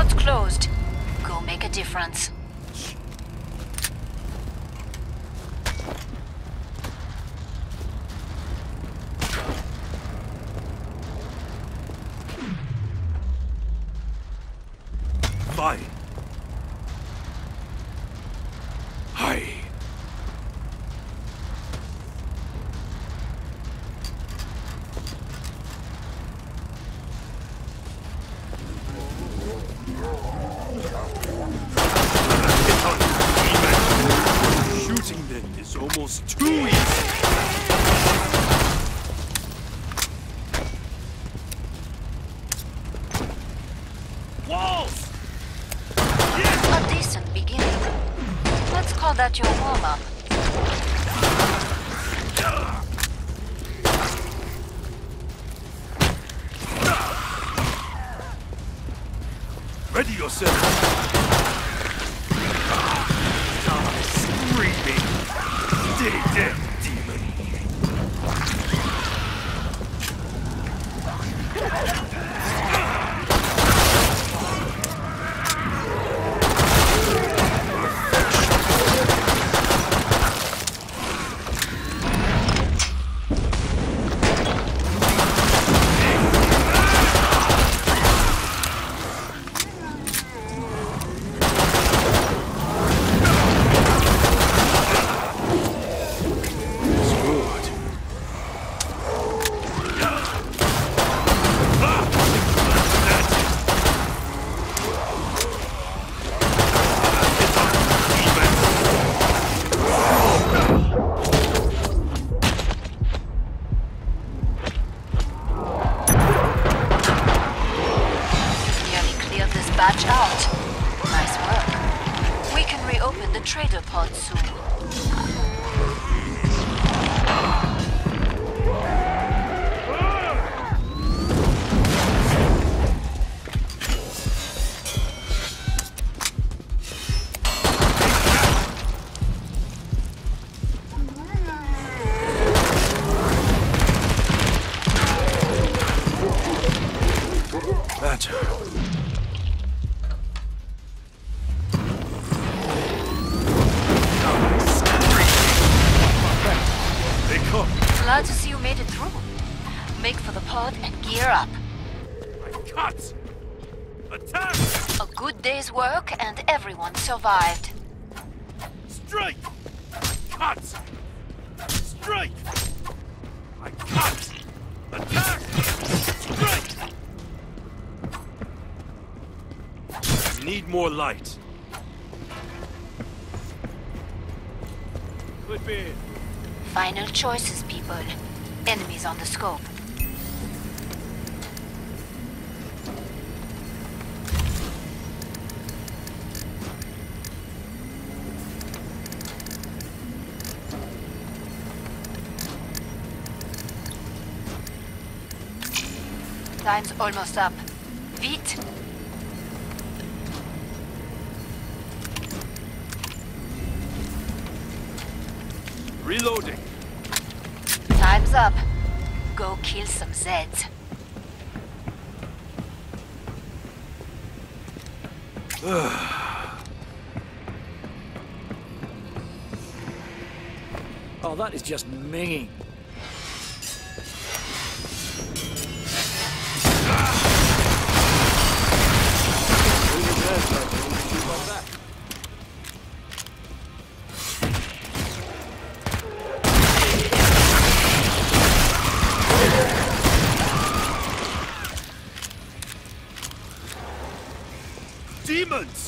pod's closed. Go make a difference. Fine. Hi. Shooting them is almost too easy. Walls! A decent beginning. Let's call that your warm-up. Ready yourself. Die screaming. Dig dead, demon. Batch out. Nice work. We can reopen the trader pod soon. Glad to see you made it through. Make for the pod and gear up. Cut! Attack! A good day's work and everyone survived. Strike! Cut! Strike! I cut! Attack! Strike! Need more light. Clip in. Final choices, people. Enemies on the scope. Time's almost up. Vite! Reloading. Time's up. Go kill some Zeds. Oh, that is just minging. Demons!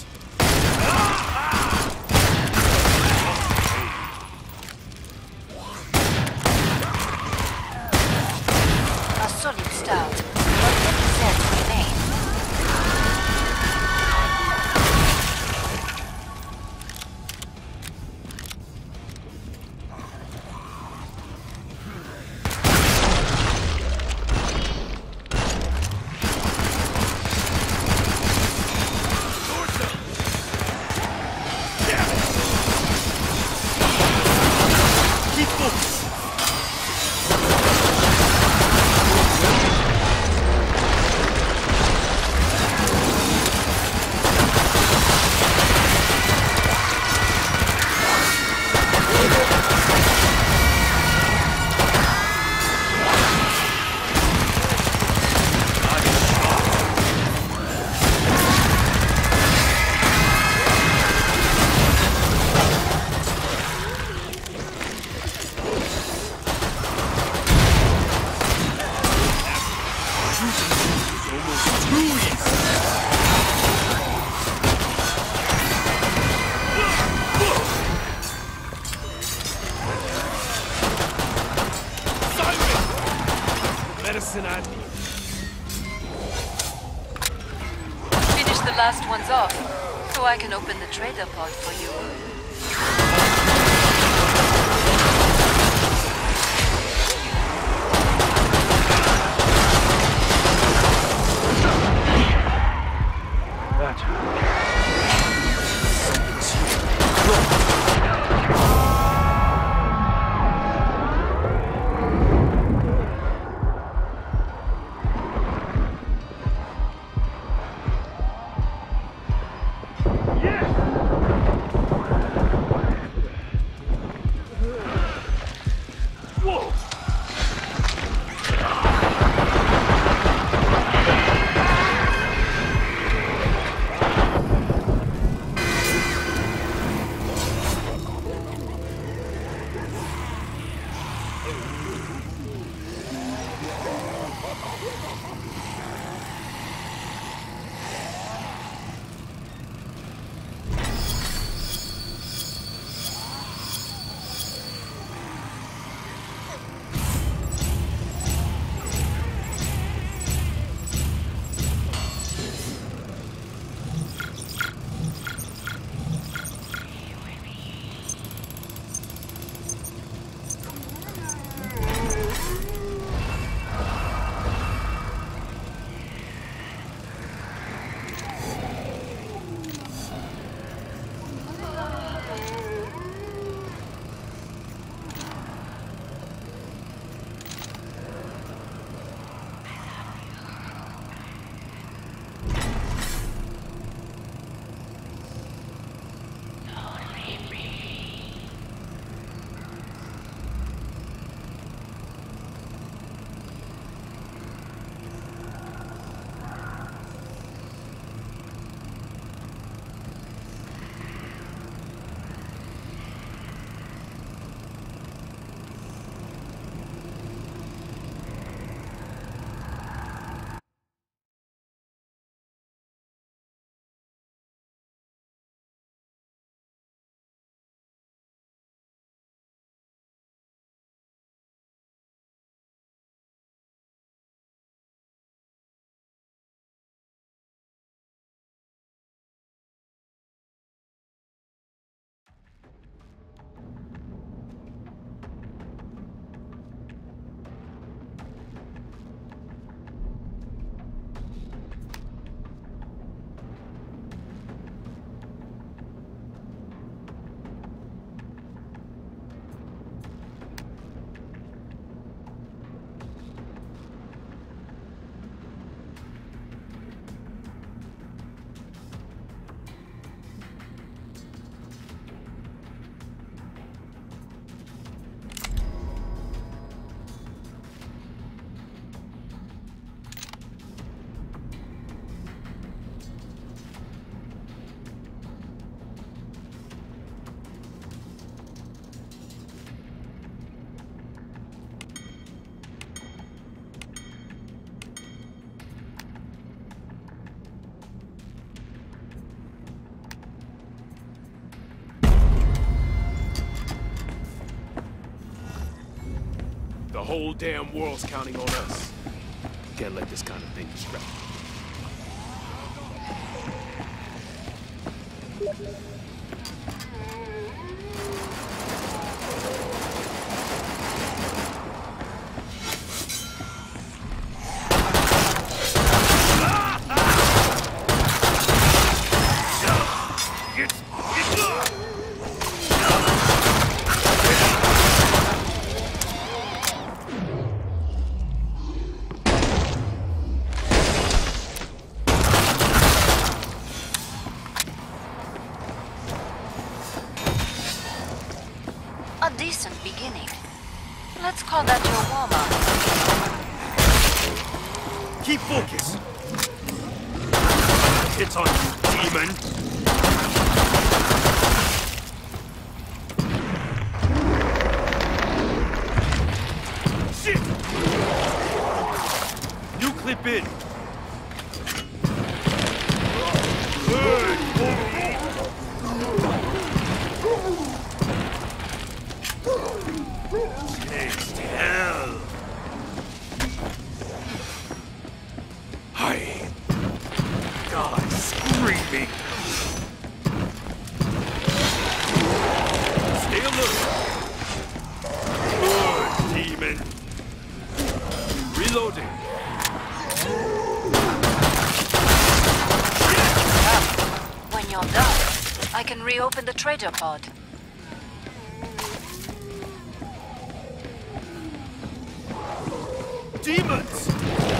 medicine I need. Finish the last ones off, so I can open the trader pod for you. The whole damn world's counting on us. Can't let this kind of thing distract us. A decent beginning. Let's call that your warm-up. Keep focus. It's on you, demon. Shit! You clip in. Taste hell. Reloading. When you're done, I can reopen the trader pod. Demons!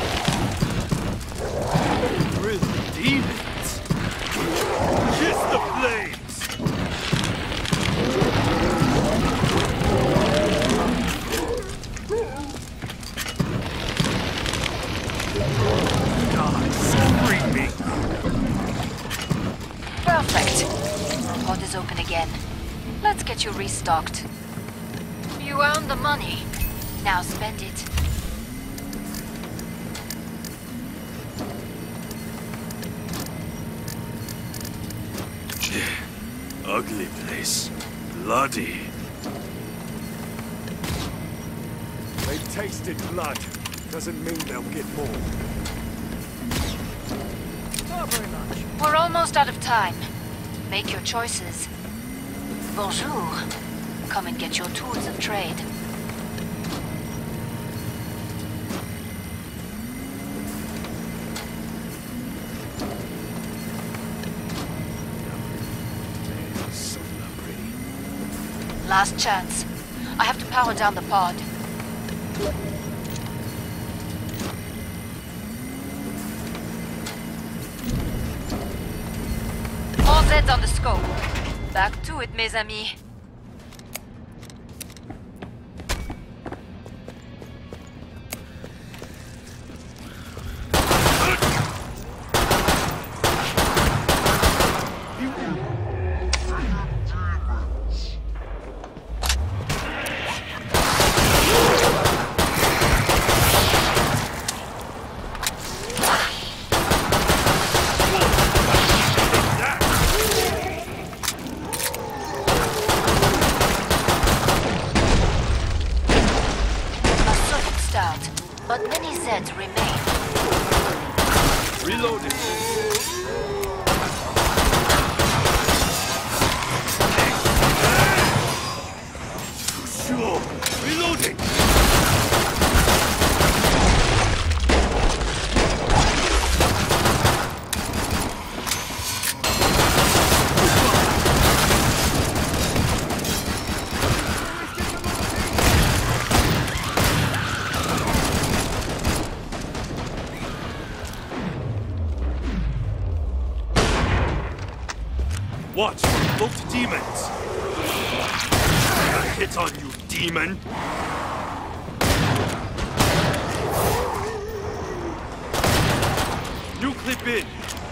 Really, demons? Kiss the flames! God, so creepy! Perfect. Pod is open again. Let's get you restocked. You earned the money. Now spend it. Ugly place. Bloody. They tasted blood. Doesn't mean they'll get more. Not very much. We're almost out of time. Make your choices. Bonjour. Come and get your tools of trade. So not pretty. Last chance. I have to power down the pod. All Zeds on the scope. Back to it, mes amis. But many Zeds remain. Reloading. Sure. Reloading. Watch for cloaked demons! A hit on you, demon! New clip in!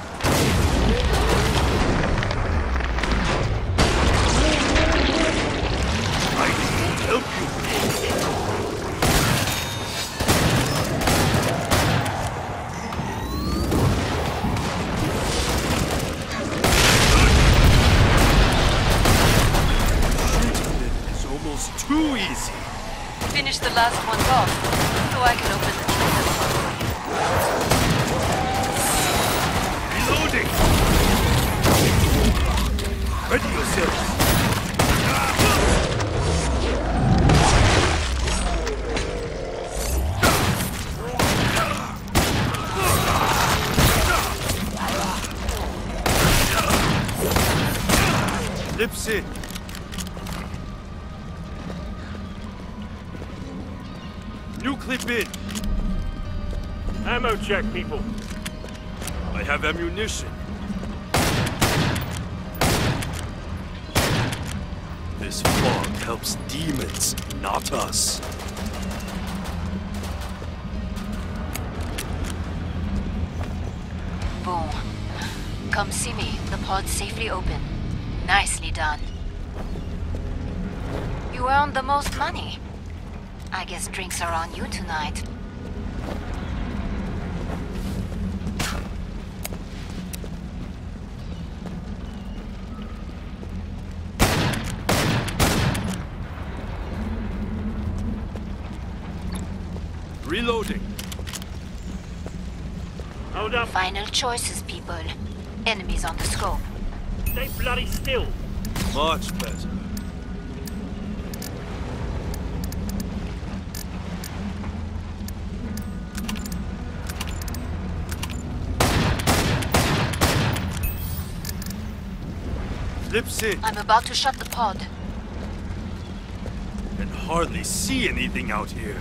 I need to help you! Too easy. Finish the last ones off, so I can open the trader Reloading! Ready yourselves! Lips in. New clip in. Ammo check, people. I have ammunition. This fog helps demons, not us. Boom. Come see me. The pod's safely open. Nicely done. You earned the most money. I guess drinks are on you tonight. Reloading. Hold up. Final choices, people. Enemies on the scope. Stay bloody still. Much better. slips in. I'm about to shut the pod. Can hardly see anything out here.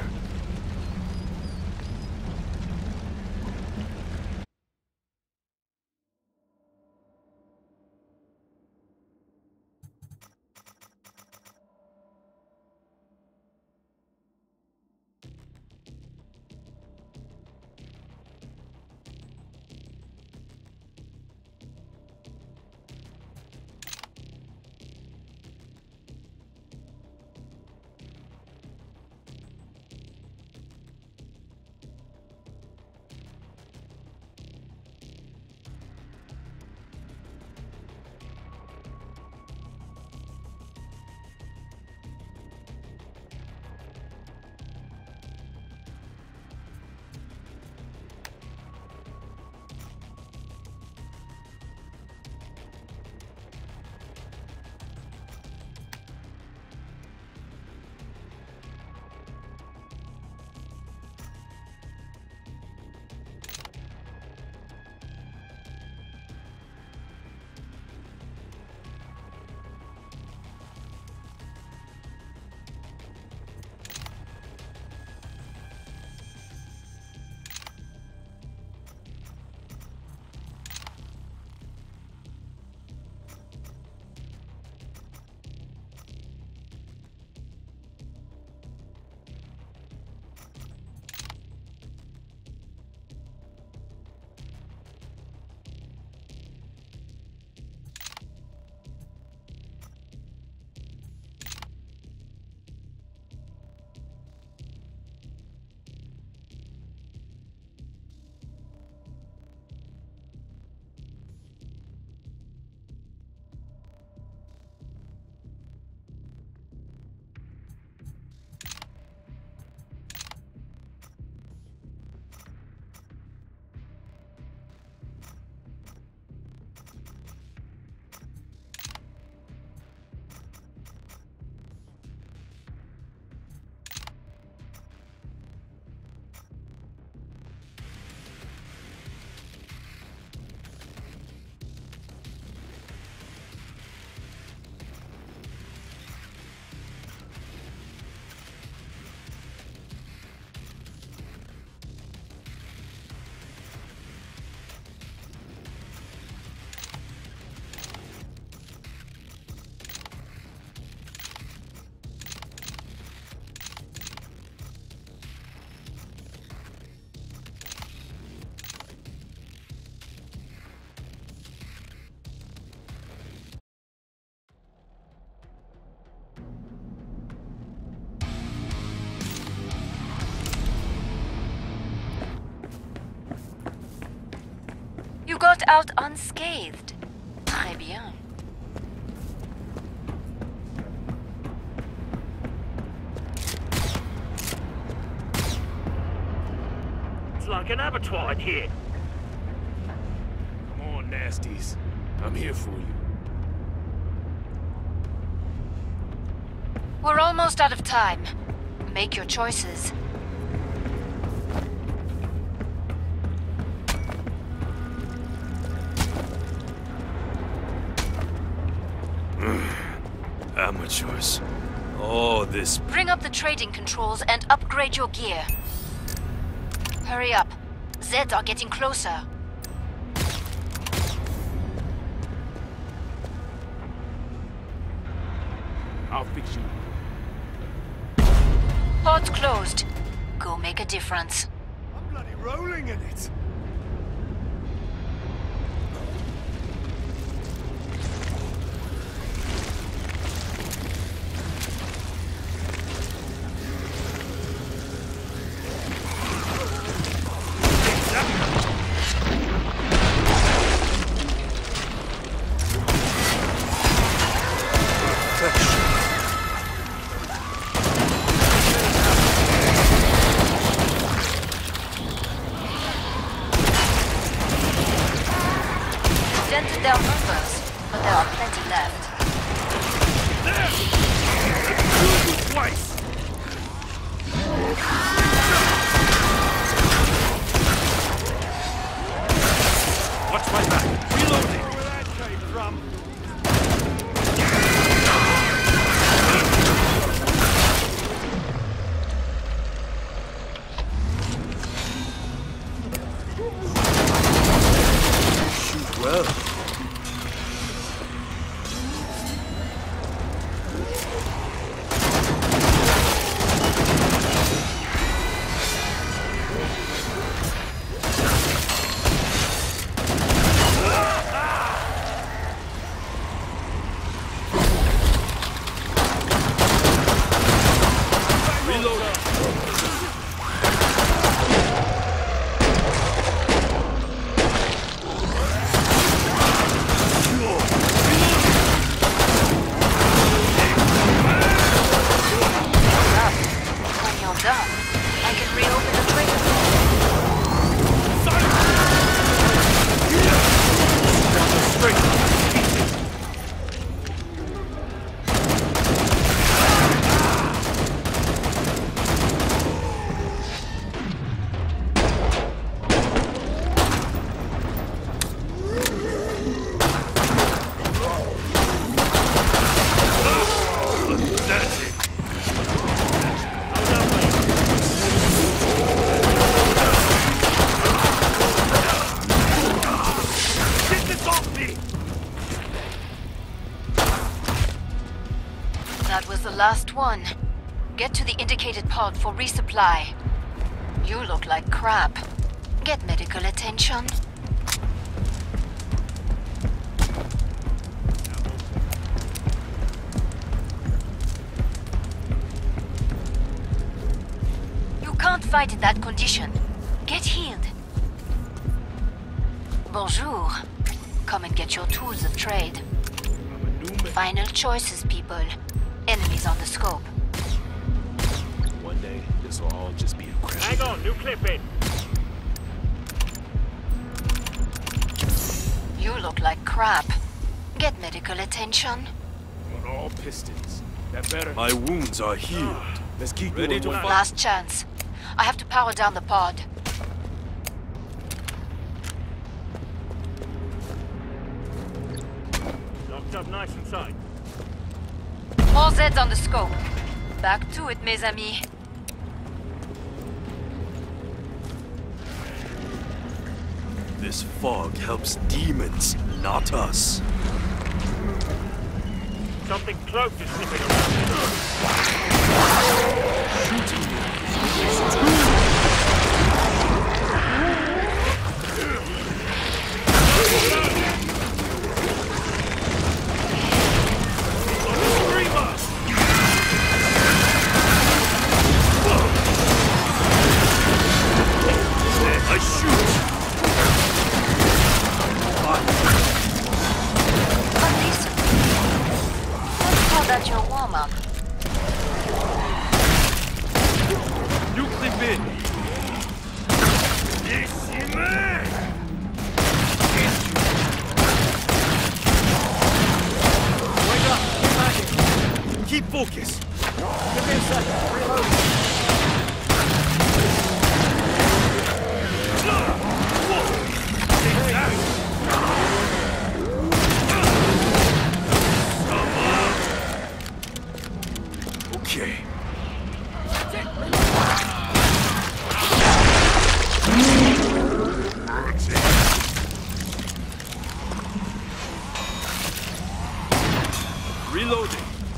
You got out unscathed. Très bien. It's like an abattoir in here. Come on, nasties. I'm here for you. We're almost out of time. Make your choices. Amateurs. Oh, this... Bring up the trading controls and upgrade your gear. Hurry up. Zeds are getting closer. I'll fix you. Pod's closed. Go make a difference. I'm bloody rolling in it. last one. Get to the indicated pod for resupply. You look like crap. Get medical attention. You can't fight in that condition. Get healed. Bonjour. Come and get your tools of trade. Final choices, people. Enemies on the scope. One day, this will all just be a crash. Hang on, new clip in. You look like crap. Get medical attention. On all pistons. That better. My wounds are healed. Let's keep Ready doing to what- fight. Last chance. I have to power down the pod. Locked up nice and tight. More Zeds on the scope. Back to it, mes amis. This fog helps demons, not us. Something close is sniffing around. I shoot. But listen. Let's call that your warm-up. You clip in. Wake up! Keep magic! Keep focus. Give me a second. Reloading. Okay. Reloading.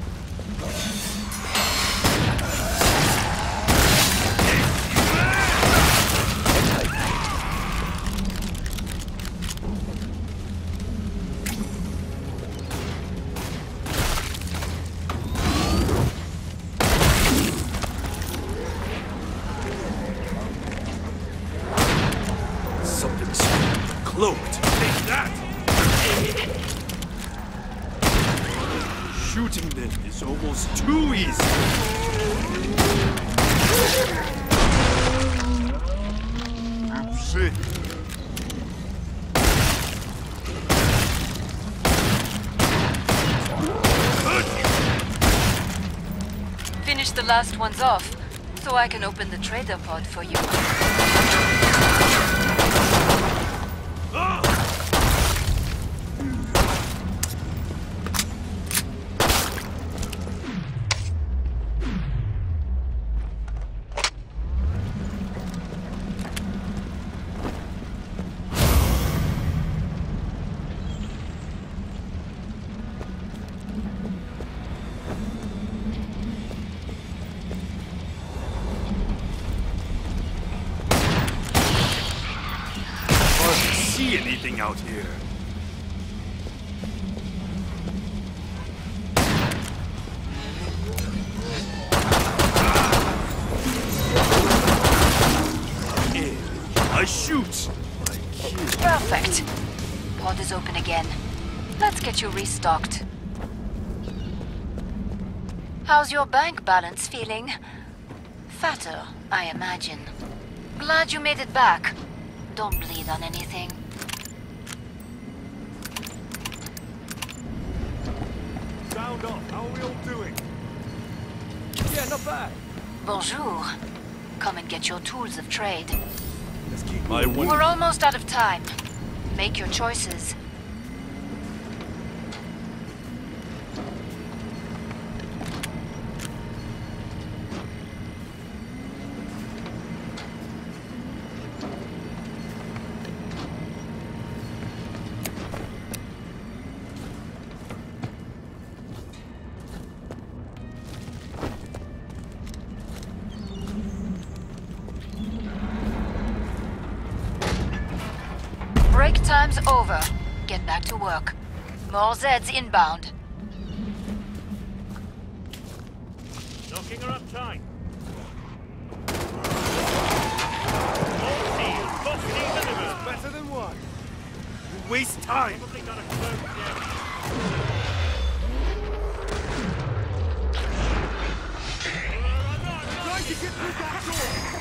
Something's cloaked. Take that! Shooting them is almost too easy. Shit. Finish the last ones off, so I can open the trader pod for you. Hardly see anything out here. I shoot. I kill. Perfect. Pod is open again. Let's get you restocked. How's your bank balance feeling? Fatter, I imagine. Glad you made it back. Don't bleed on anything. Sound off. How are we all doing? Yeah, not bad. Bonjour. Come and get your tools of trade. Let's keep My moving. wound. We're almost out of time. Make your choices. Break time's over. Get back to work. More Zeds inbound. Knocking her up tight. All sealed. Boss delivered. Better than one. You waste time. Probably got a cloak yet. Trying to get through that door.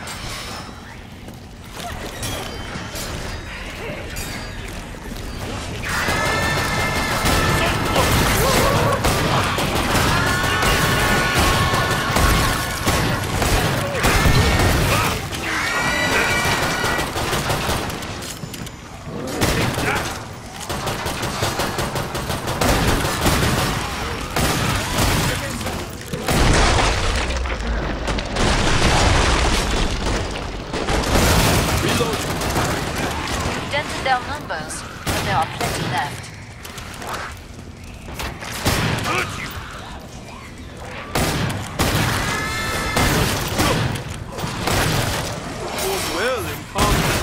Dented their numbers, but there are plenty left. Fought well in combat.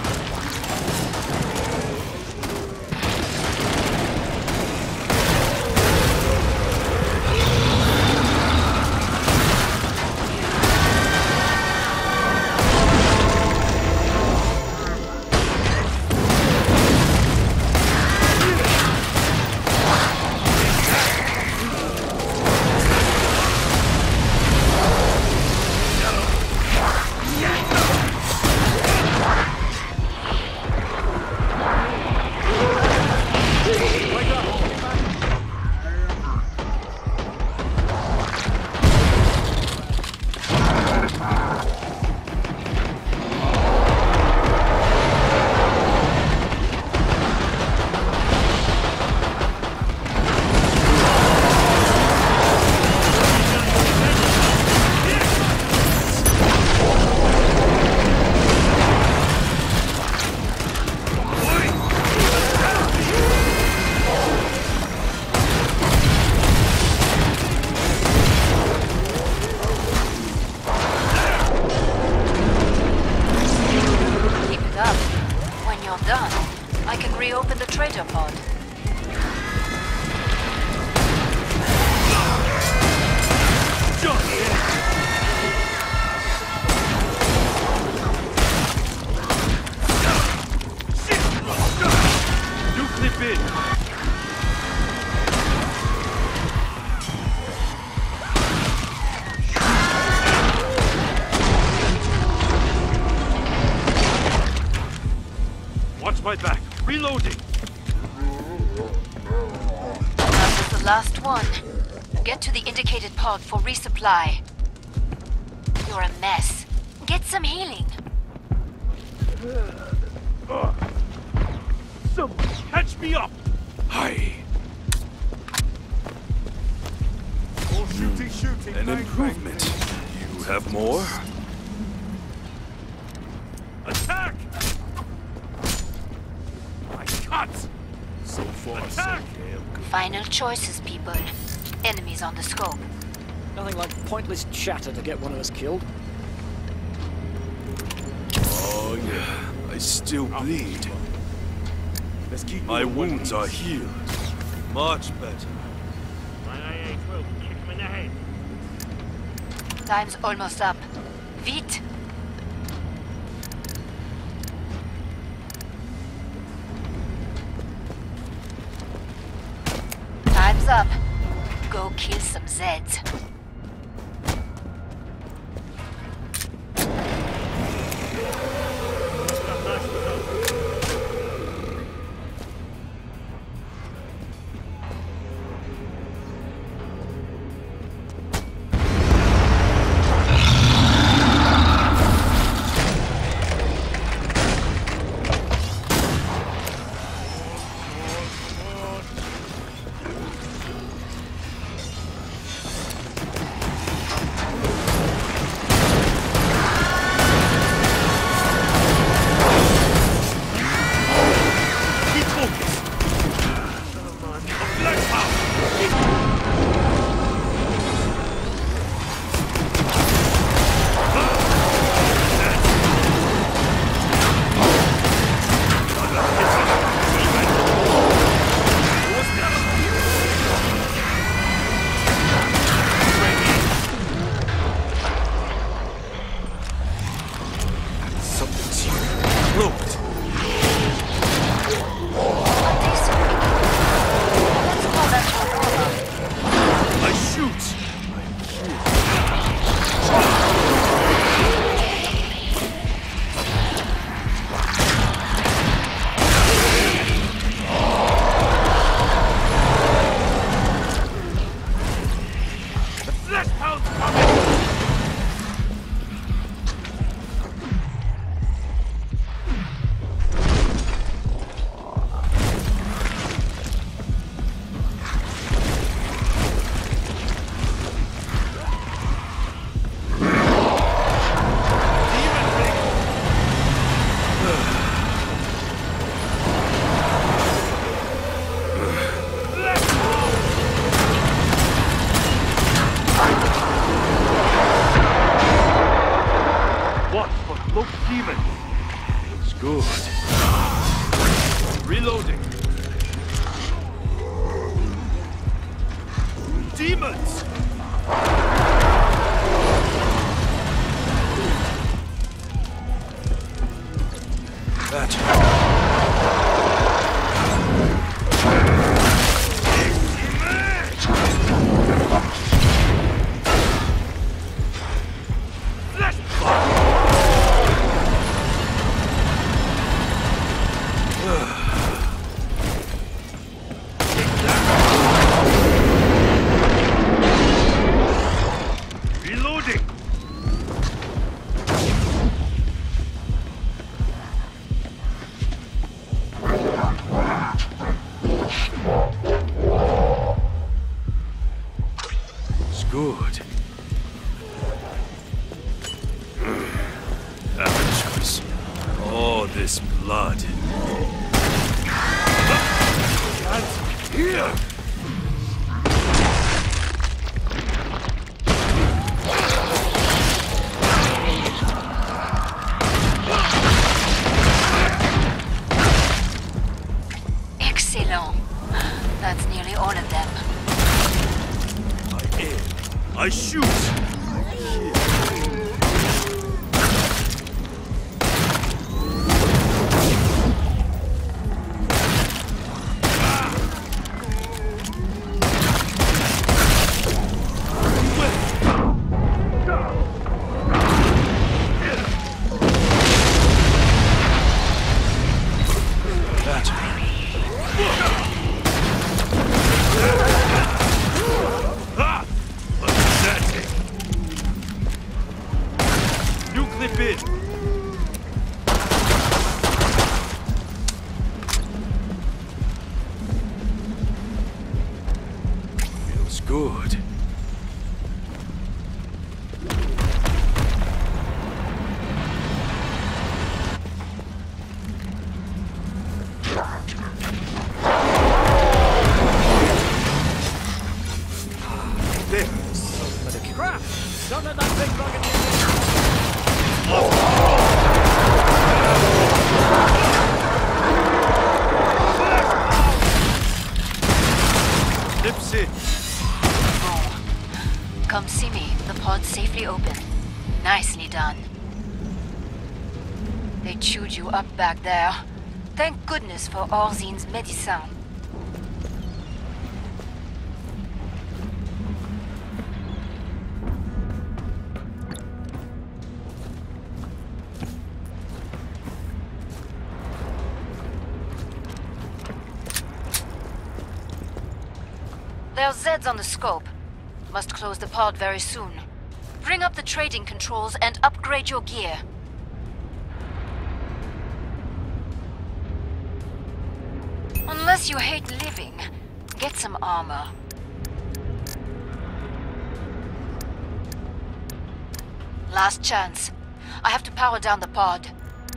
Reopen the trader pod. You clip in. Watch my back. Reloading. That was the last one. Get to the indicated pod for resupply. You're a mess. Get some healing. Someone catch me up. Hi. More shooting. An improvement. You have more? Attack! I cut! So far, so Attack! damn good. Final choices, people. Enemies on the scope. Nothing like pointless chatter to get one of us killed. Oh yeah, I still bleed. Let's keep My moving. wounds are healed. Much better. My IA-12 kick him in the head. Time's almost up. Vite! Time's up. Go kill some Zeds. cloaked. A decent beginning. Let's call that your armor. I shoot. Flesh hounds coming! What for cloaked demons? Looks good. Reloading. Demons! Reloading! It's good. Amateurs. All this blood. Hands here! Excellent. That's nearly all of them. I aim. I shoot. I kill. Ah! Pathetic. New clip in. Feels good. There. Crap! Don't let that big bugger get in. Lips in. Bon. Come see me. The pod's safely open. Nicely done. They chewed you up back there. Thank goodness for Orzine's medicine. There's Zeds on the scope. Must close the pod very soon. Bring up the trading controls and upgrade your gear. Unless you hate living, get some armor. Last chance. I have to power down the pod.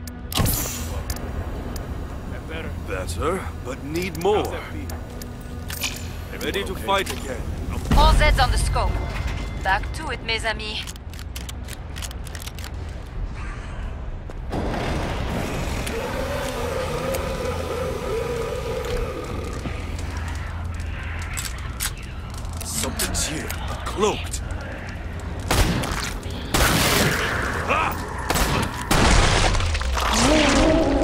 That better? Better, but need more. How's that feel? Ready to fight again. All Zeds on the scope. Back to it, mes amis. Something's here, cloaked. Ah!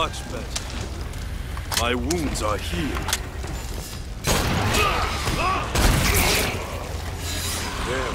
Much better. My wounds are healed. There.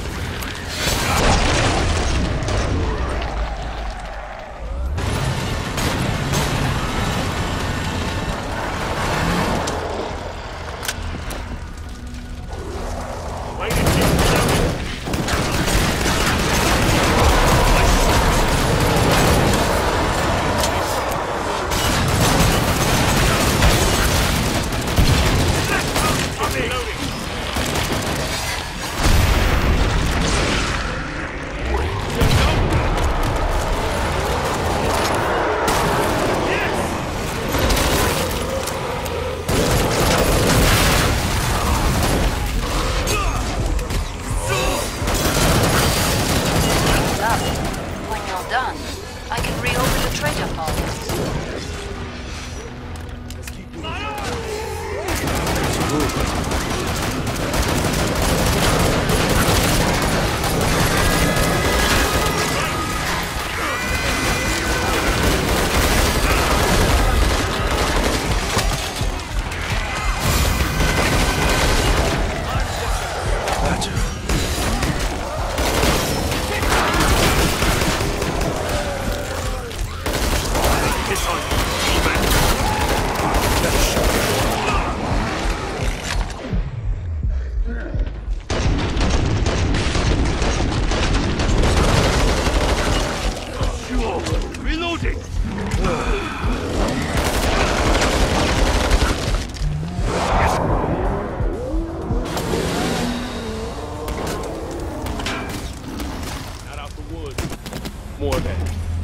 More of that.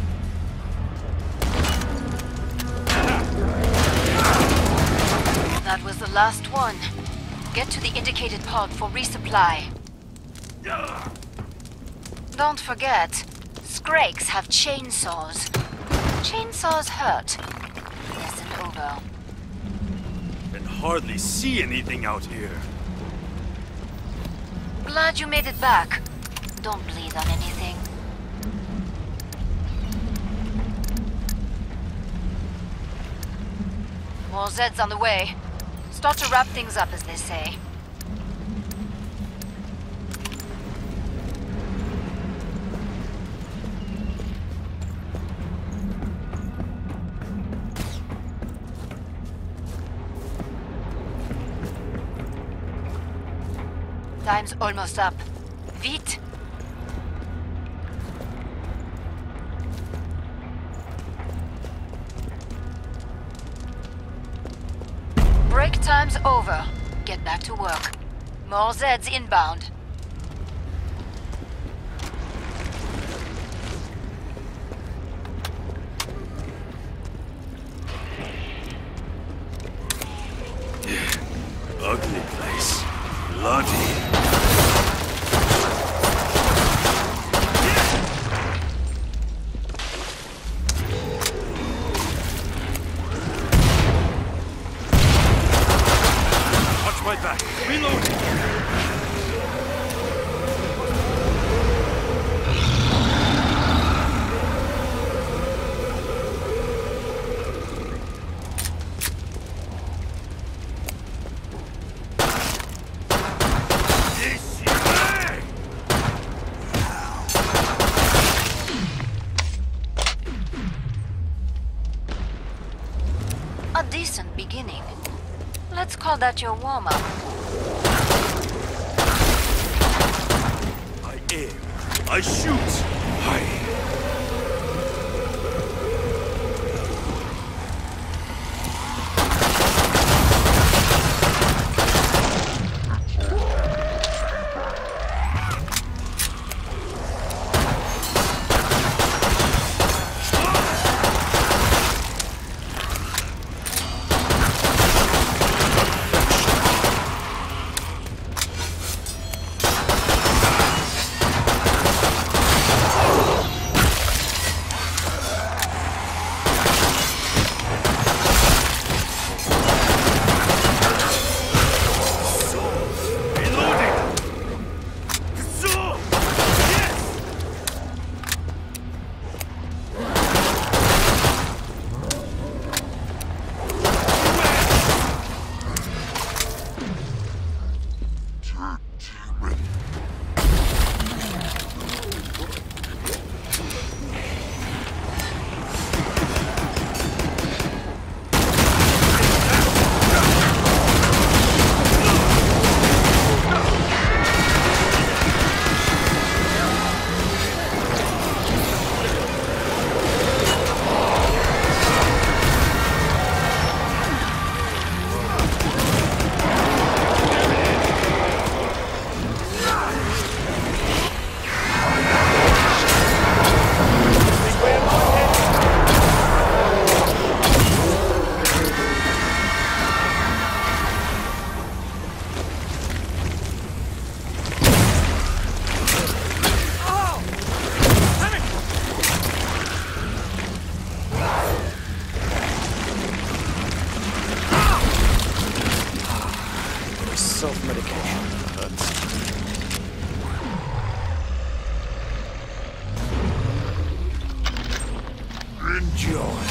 That was the last one. Get to the indicated pod for resupply. Don't forget, Skrakes have chainsaws. Chainsaws hurt. Lesson over. Can hardly see anything out here. Glad you made it back. Don't bleed on anything. More Zeds on the way. Start to wrap things up, as they say. Time's almost up. Vite! Break time's over. Get back to work. More Zeds inbound. Ugly place. Bloody. My back. Reloading. A decent beginning. Let's call that your warm-up. I aim. I shoot. I... Enjoy.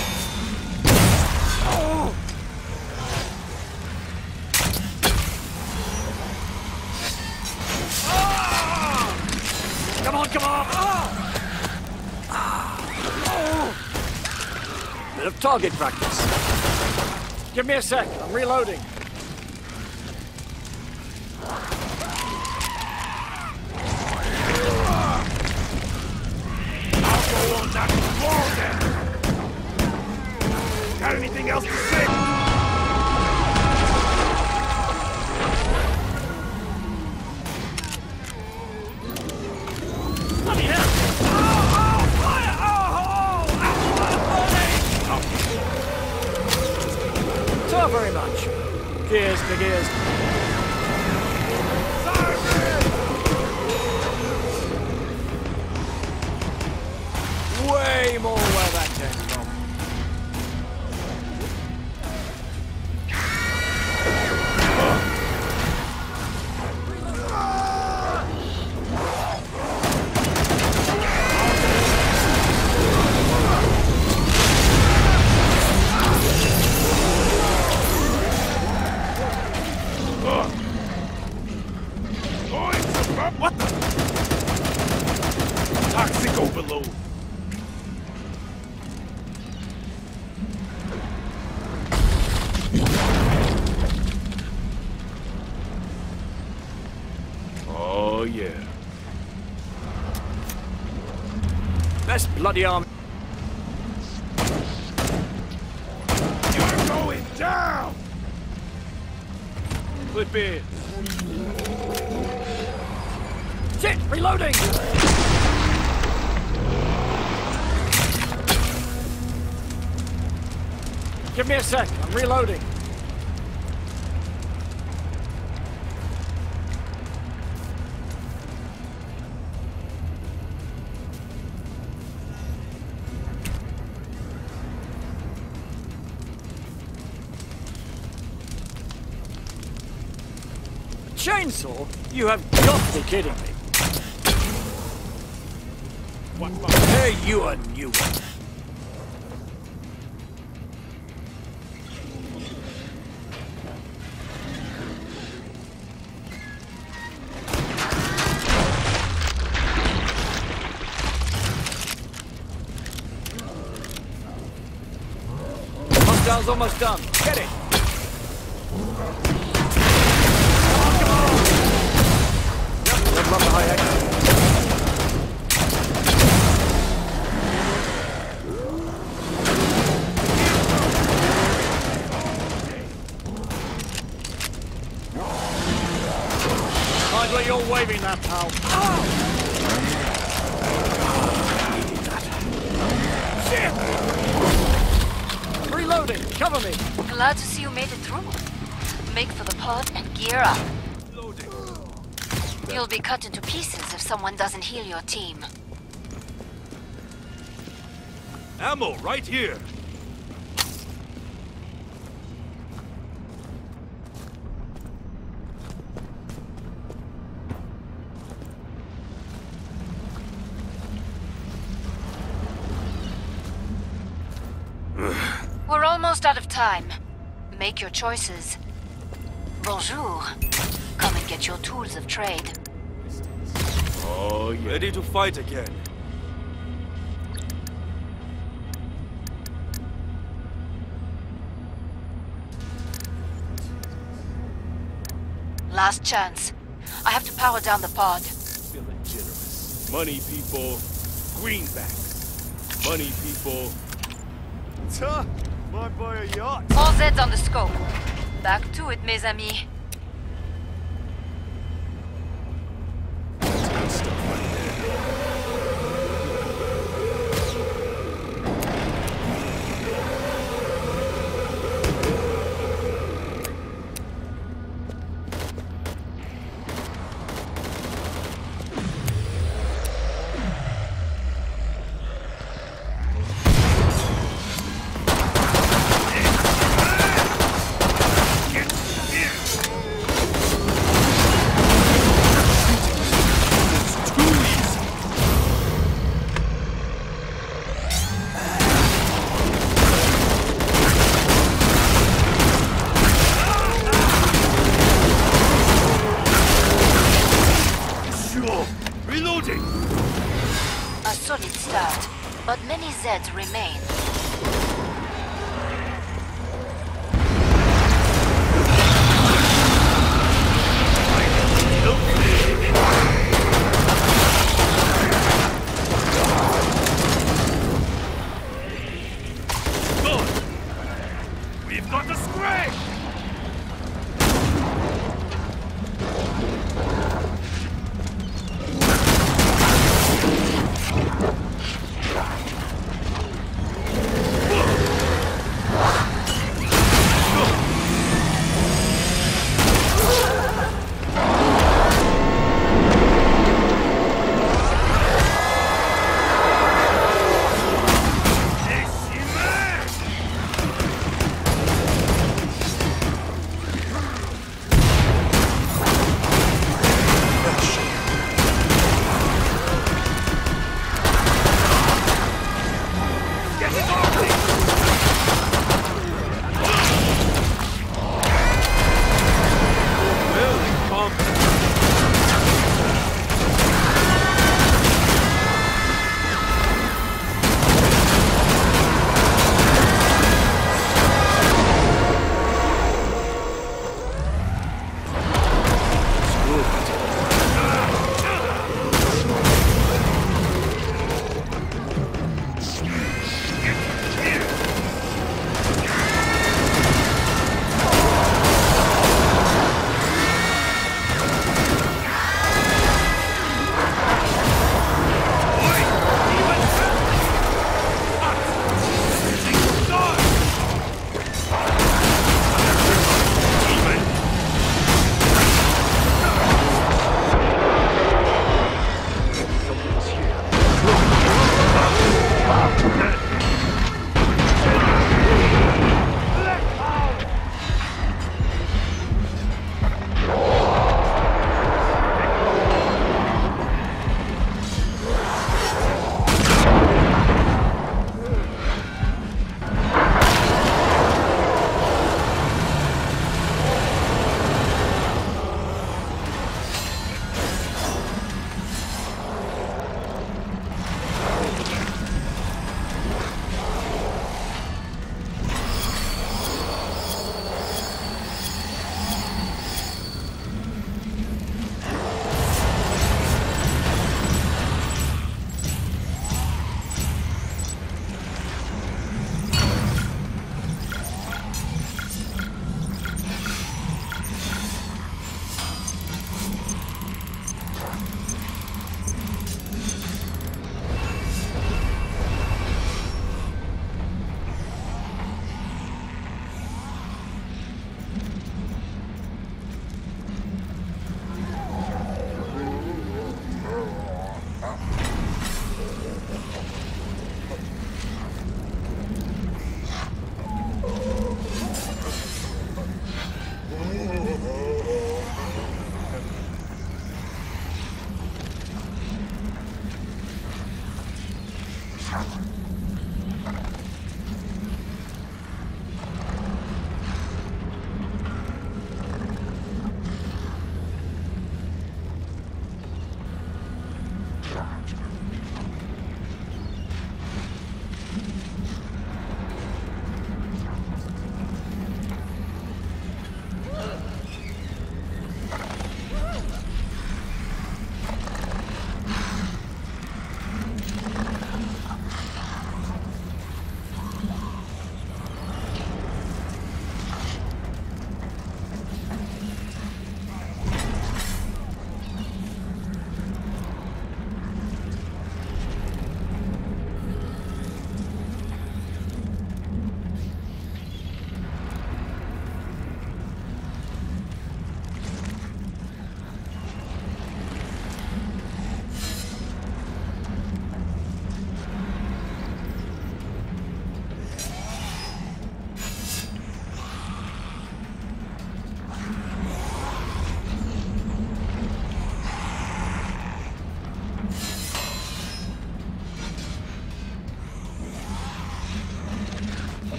Come on, come on! Bit of target practice. Give me a sec, I'm reloading. I'll go on knocking the wall down. Got anything else to say? Bloody hell! Fire! So very much. Gears, big ears. Way more where that came from. What the? Toxic overload. Oh, yeah. Best bloody army. You're going down! Flip in. Shit! Reloading! Give me a sec, I'm reloading. A chainsaw? You have got to be kidding me. Hey, you a new one. Hostiles almost done. Get it. Come on. Yep, they've run the high exit. Mind where you're waving that, pal. Shit! Reloading! Cover me! Glad to see you made it through. Make for the pod and gear up. You'll be cut into pieces if someone doesn't heal your team. Ammo right here. We're almost out of time. Make your choices. Bonjour. Come and get your tools of trade. Oh, yeah. Ready to fight again. Last chance. I have to power down the pod. Feeling generous. Money, people. Greenbacks. Money, people. Tuh, might buy a yacht. All Z's on the scope. Back to it, mes amis. Good stuff right there. many Zeds remain? We've got the scrap!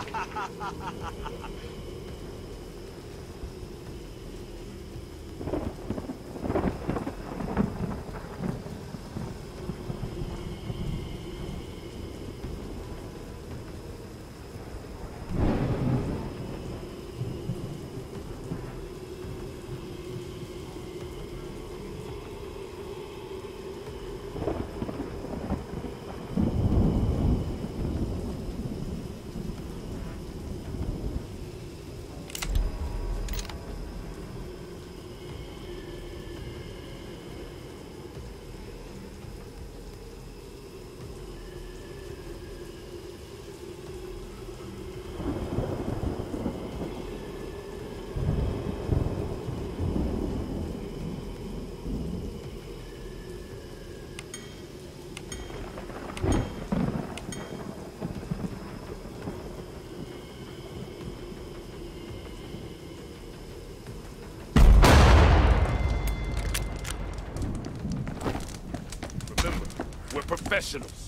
We're professionals.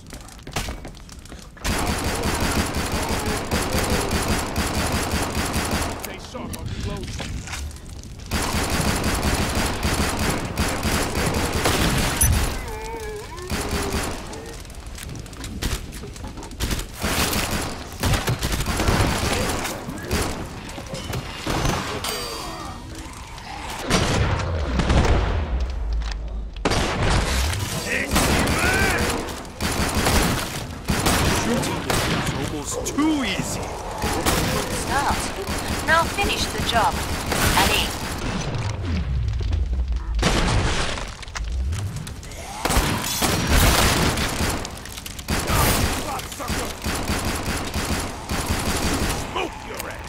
Stay sharp, I'll reload. Too easy. Good start. Now finish the job. Allez. Smoke your ass!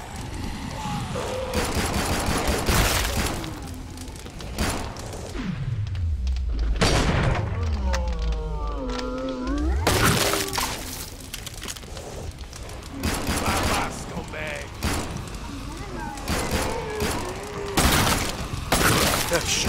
Bye-bye, scumbag. Protection.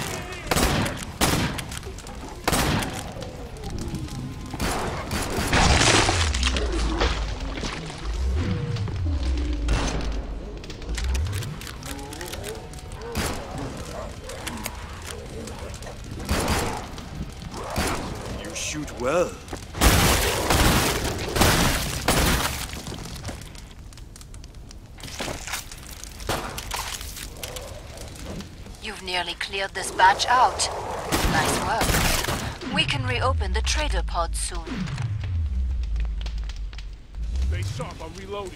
You shoot well. You've nearly cleared this batch out. Nice work. We can reopen the trader pod soon. Stay sharp, I'm reloading.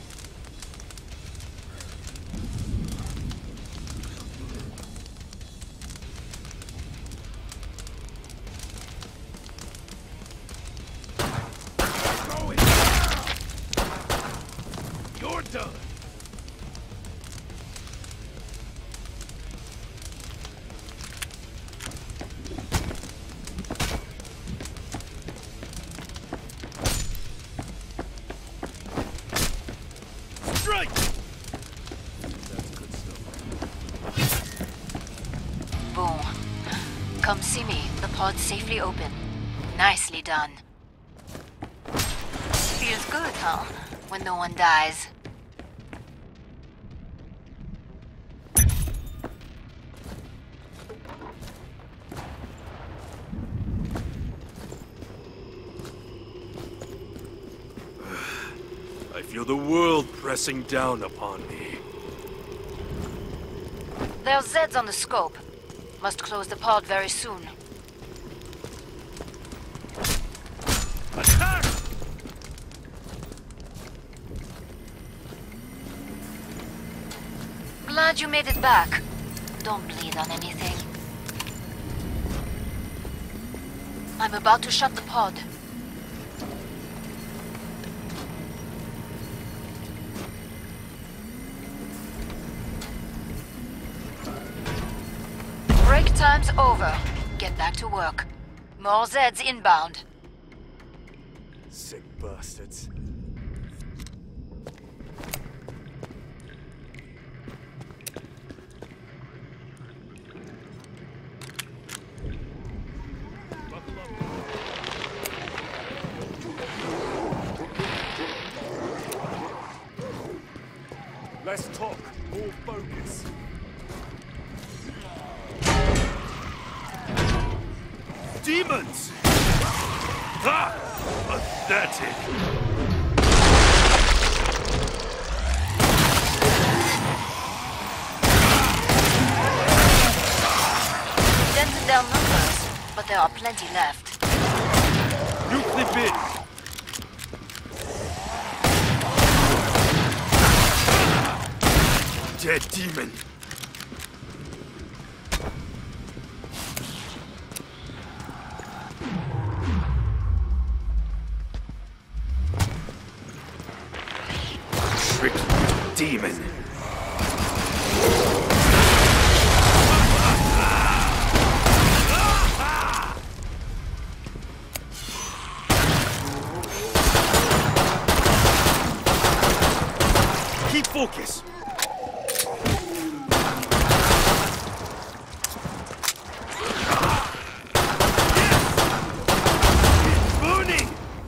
Going down! You're done. Strike! That's good stuff. Boom. Come see me. The pod's safely open. Nicely done. Feels good, huh? When no one dies. I feel the world pressing down upon me. There's Zeds on the scope. Must close the pod very soon. Attack! Glad you made it back. Don't bleed on anything. I'm about to shut the pod. Break time's over. Get back to work. More Zeds inbound. Sick bastards. Buckle up. Less talk, more focus. Demons! Ah! That's it. Dented their numbers, but there are plenty left. New clip in. Dead demon. Tricky demon. Keep focus. Burning.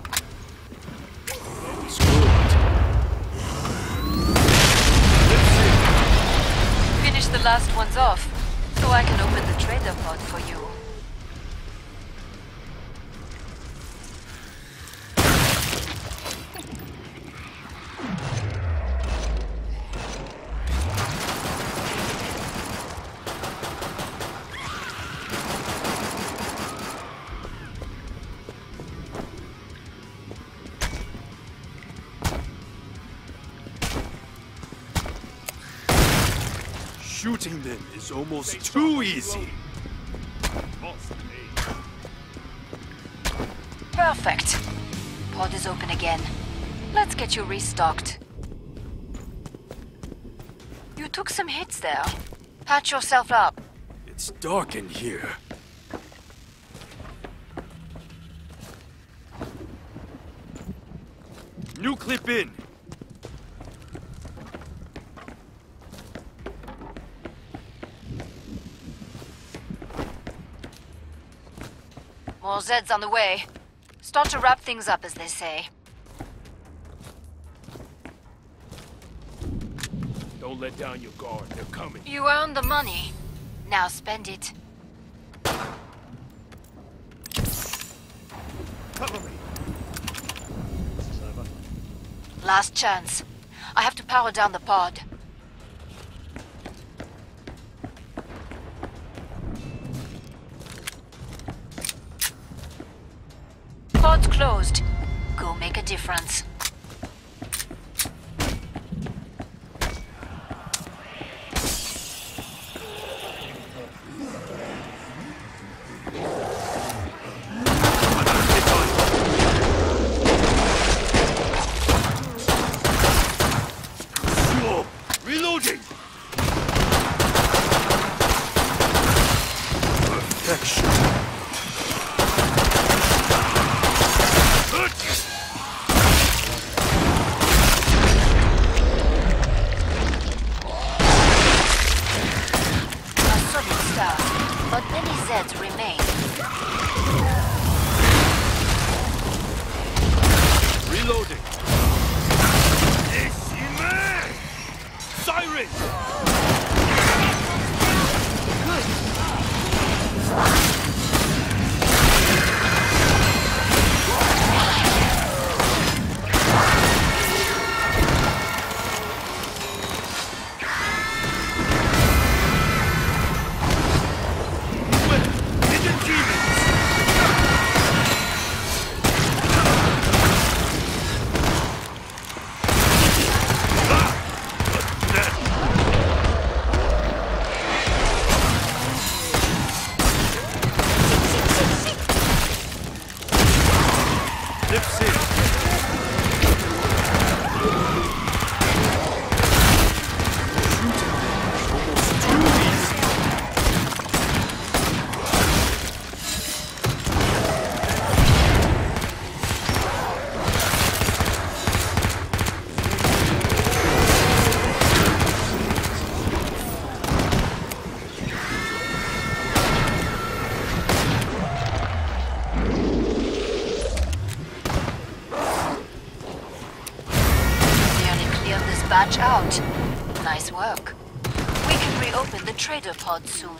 Finish the last ones off, so I can open the trader pod for you. Shooting them is almost too easy. Perfect. Pod is open again. Let's get you restocked. You took some hits there. Patch yourself up. It's dark in here. New clip in. More Zeds on the way. Start to wrap things up, as they say. Don't let down your guard. They're coming. You earned the money. Now spend it. Cover me. Last chance. I have to power down the pod. Pod's closed. Go make a difference. Whoa! Reloading! Perfection. A solid start, but many Zeds remain. Reloading. Siren! Hidden demons! Lips in. Almost too easy. Nearly cleared this batch out. Nice work. We can reopen the trader pod soon.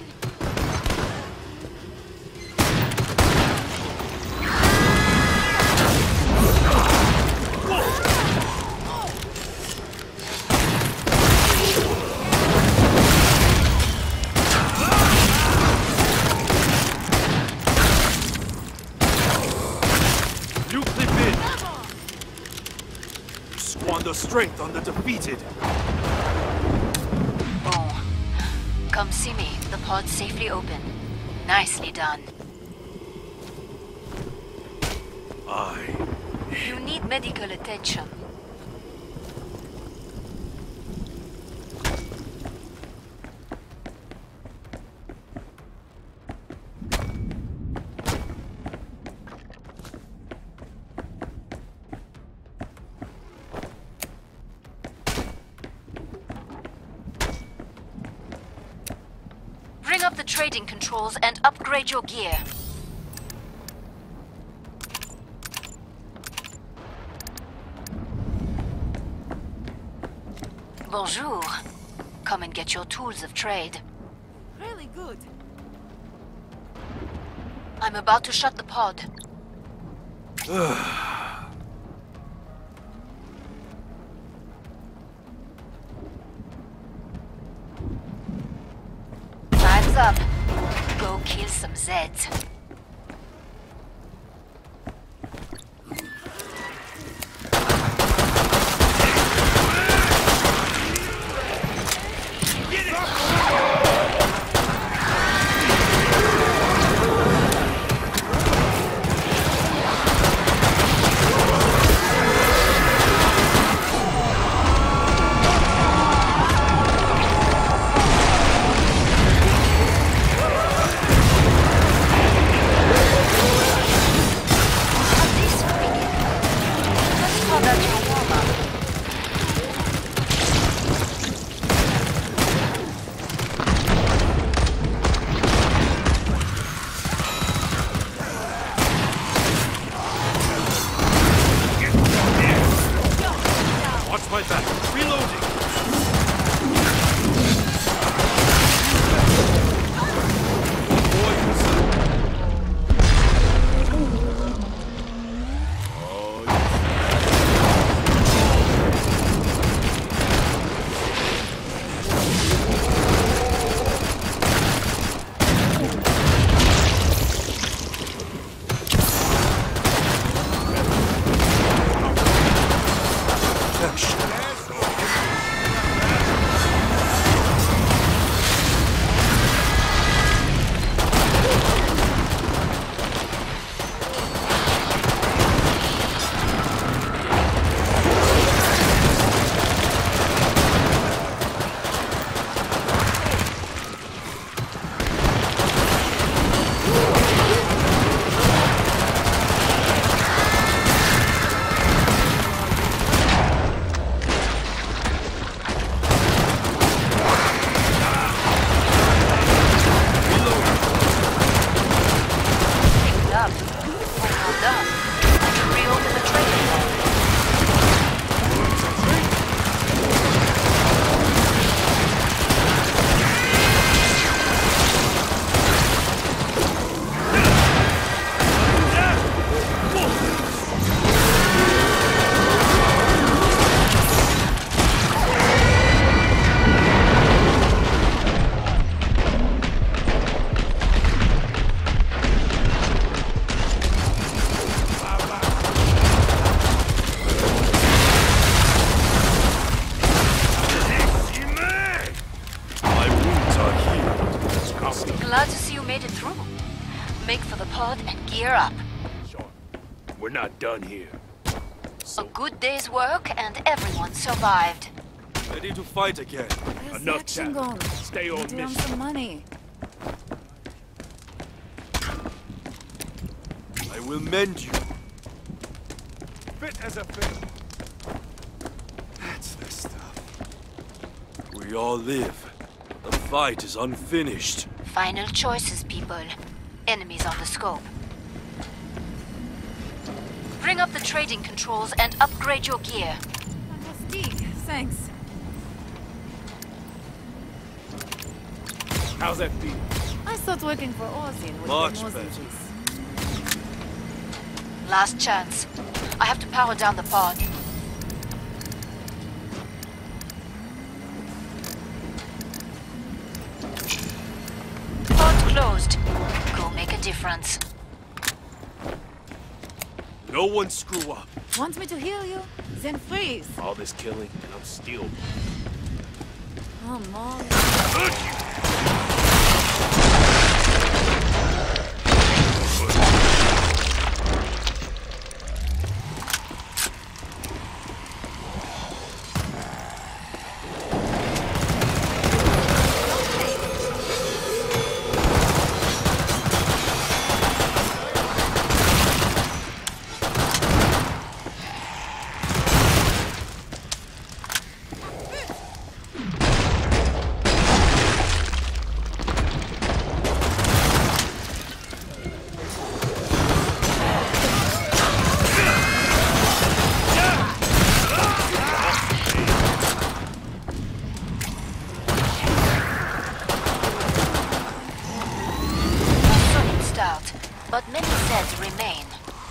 You clip in. You squander strength on the defeated. Oh. Come see me. The pod's safely open. Nicely done. You need medical attention. Bring up the trading controls and upgrade your gear. Bonjour. Come and get your tools of trade. Really good. I'm about to shut the pod. Time's up. Go kill some Zeds. Watch my back. Reloading. Glad to see you made it through. Make for the pod and gear up. Sure. We're not done here. A good day's work and everyone survived. Ready to fight again. Where's Enough that action chat. gone? Stay on Need to earn mission. some money. I will mend you. Fit as a fiddle. That's the stuff. We all live. The fight is unfinished. Final choices, people. Enemies on the scope. Bring up the trading controls and upgrade your gear. Fantastique. Thanks. How's that feel? I thought working for Ozin would Much be more than better. this. Last chance. I have to power down the pod. Pod closed. Go make a difference. No one screw up. Want me to heal you? Then freeze. All this killing, and I'm still... Come on. But many sets remain.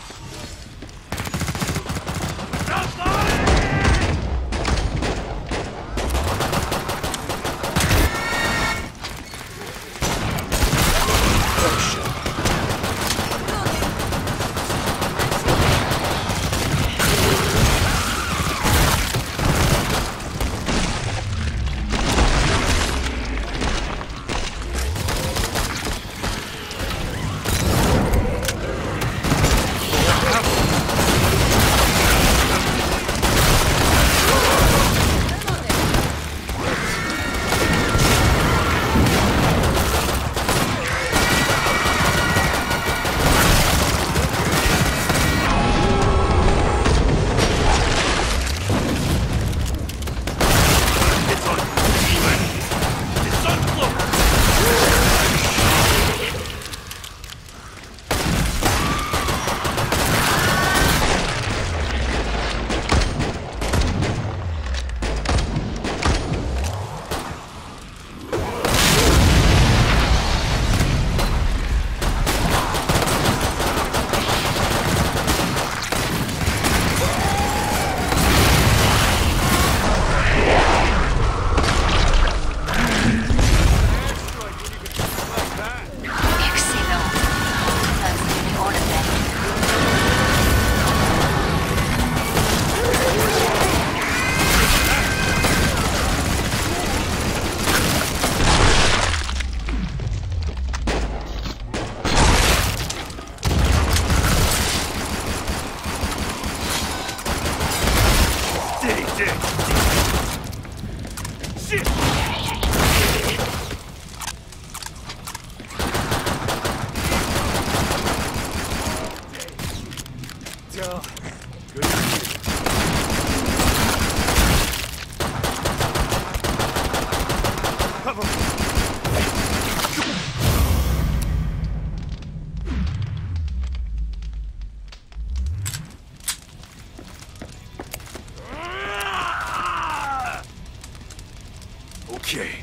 Okay.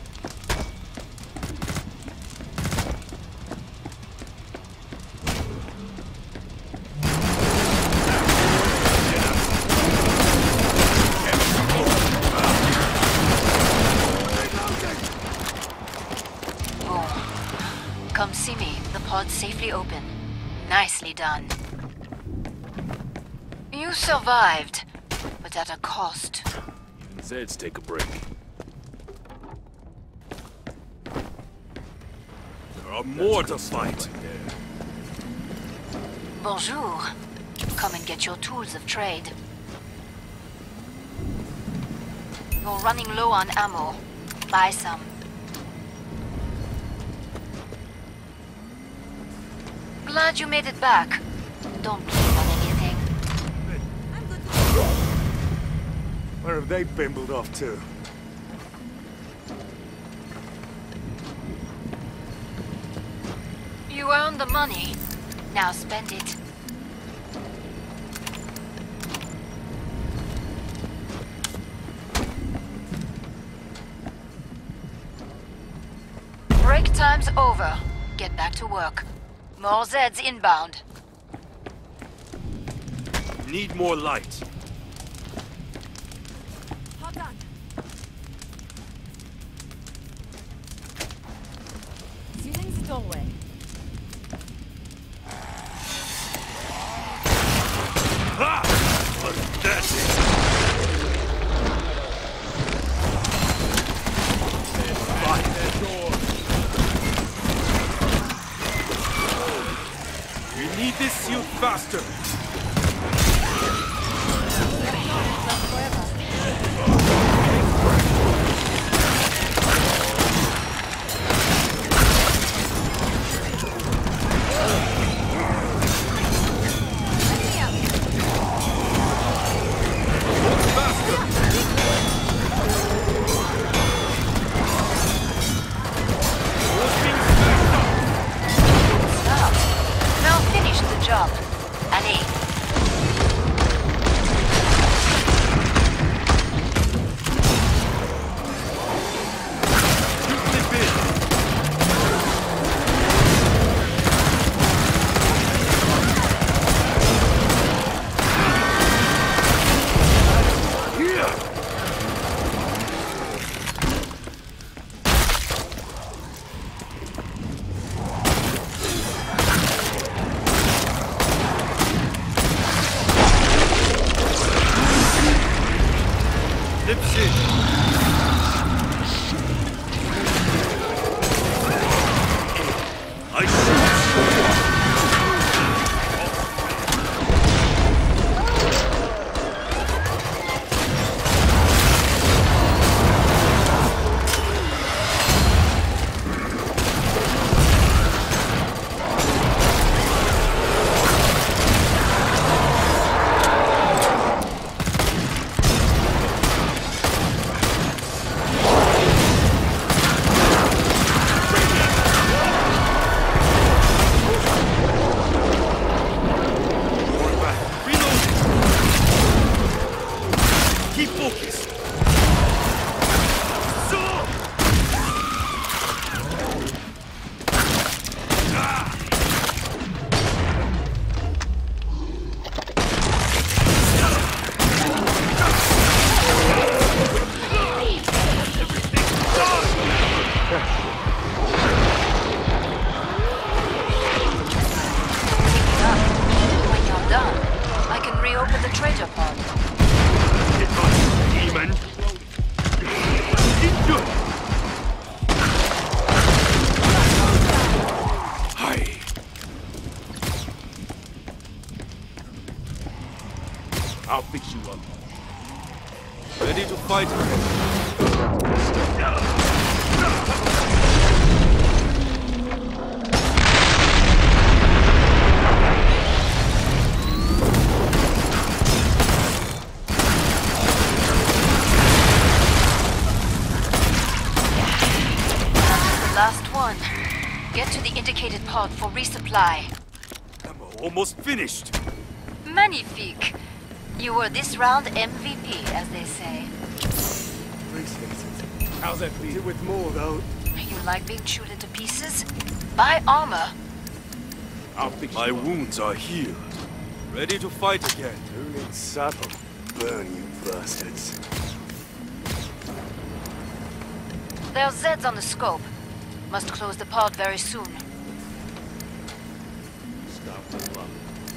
Come see me. The pod's safely open. Nicely done. You survived, but at a cost. Zeds take a break. There are more to fight. Bonjour. Come and get your tools of trade. You're running low on ammo. Buy some. Glad you made it back. Don't bleed on anything. Where have they bimbled off to? You earned the money. Now spend it. Break Time's over. Get back to work. More Zeds inbound. Need more light. Hold on. Sealing the doorway. Ha! That's it! We need this sealed faster! Stop. Now finish the job. Allez. I'll fix you up. Ready to fight again. Last one. Get to the indicated pod for resupply. I'm almost finished. Magnifique. You were this round MVP, as they say. Appreciate it. How's that feel? With more, though. You like being chewed into pieces? Buy armor. I'll fix My you up. wounds are healed. Ready to fight again. Who needs saddle? Burn, you bastards. There are Zeds on the scope. Must close the pod very soon. Stop the luck.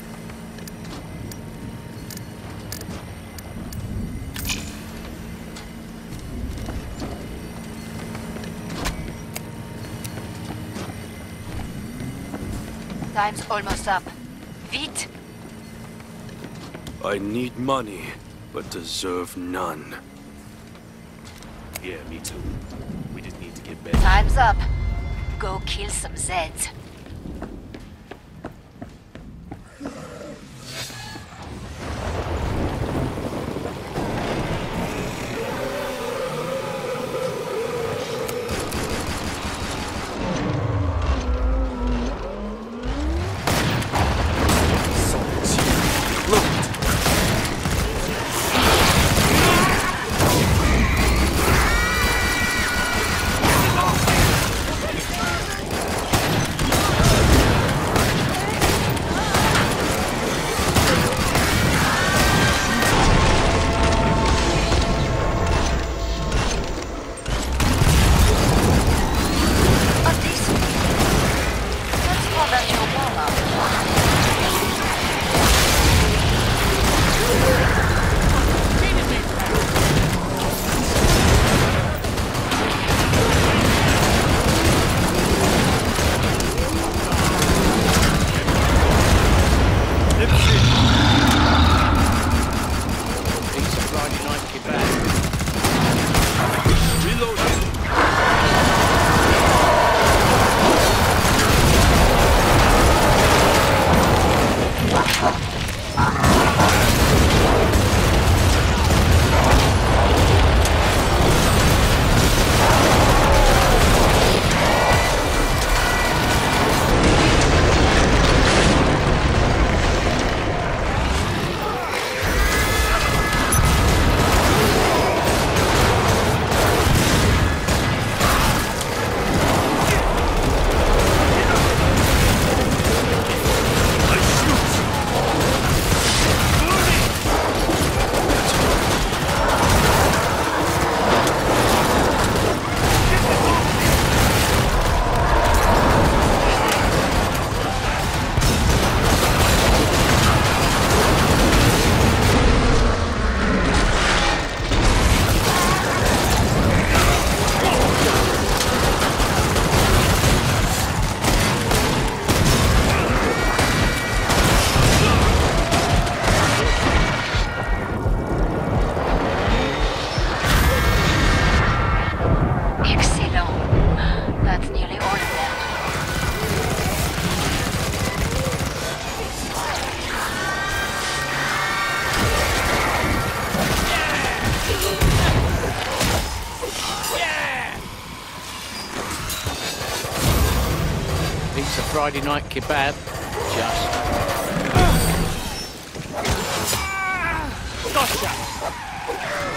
Time's almost up. Vite! I need money, but deserve none. Yeah, me too. We just need to get back. Time's up. Go kill some Zeds. Friday night kebab. Just. Gotcha!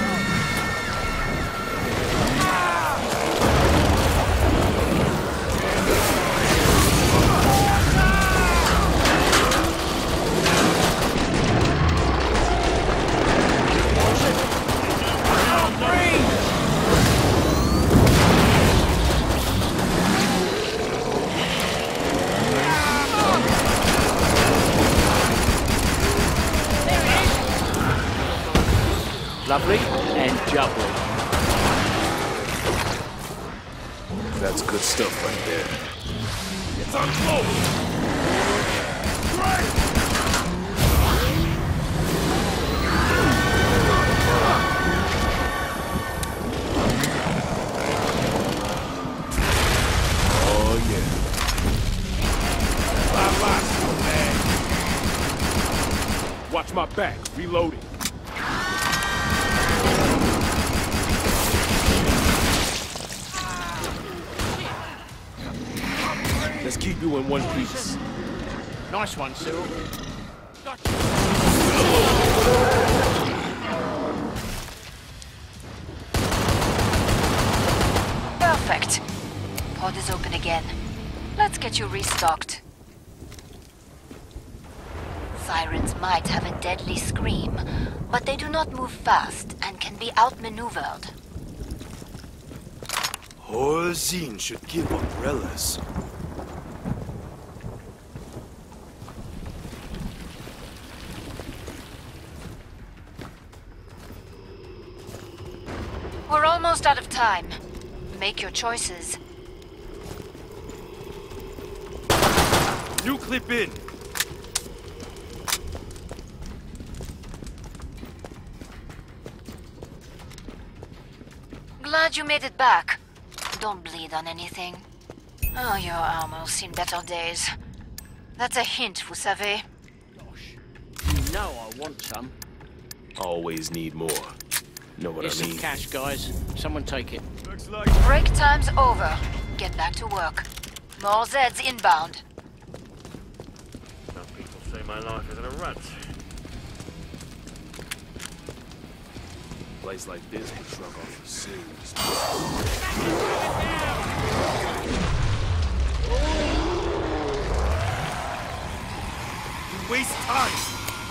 Lovely and jubbly. That's good stuff right there. It's unclosed! Right! Oh, yeah. Man. Watch my back. Reloading. Let's keep you in one piece. Nice one, Cyril. Perfect. Pod is open again. Let's get you restocked. Sirens might have a deadly scream, but they do not move fast and can be outmaneuvered. Horzine should give umbrellas. We're almost out of time. Make your choices. New clip in. Glad you made it back. Don't bleed on anything. Oh, your armor'll seen better days. That's a hint, vous savez. Gosh, you know I want some. Always need more. Know what Here's I mean? some cash, guys. Someone take it. Looks like Break time's over. Get back to work. More Zeds inbound. Some people say my life is in a rut. A place like this can shrug off the serious. you waste time.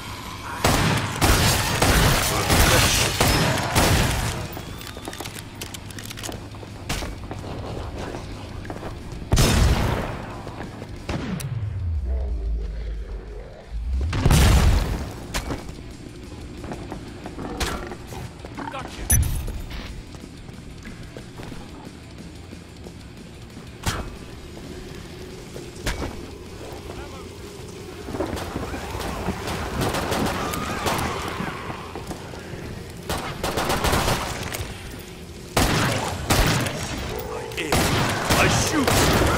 I shoot.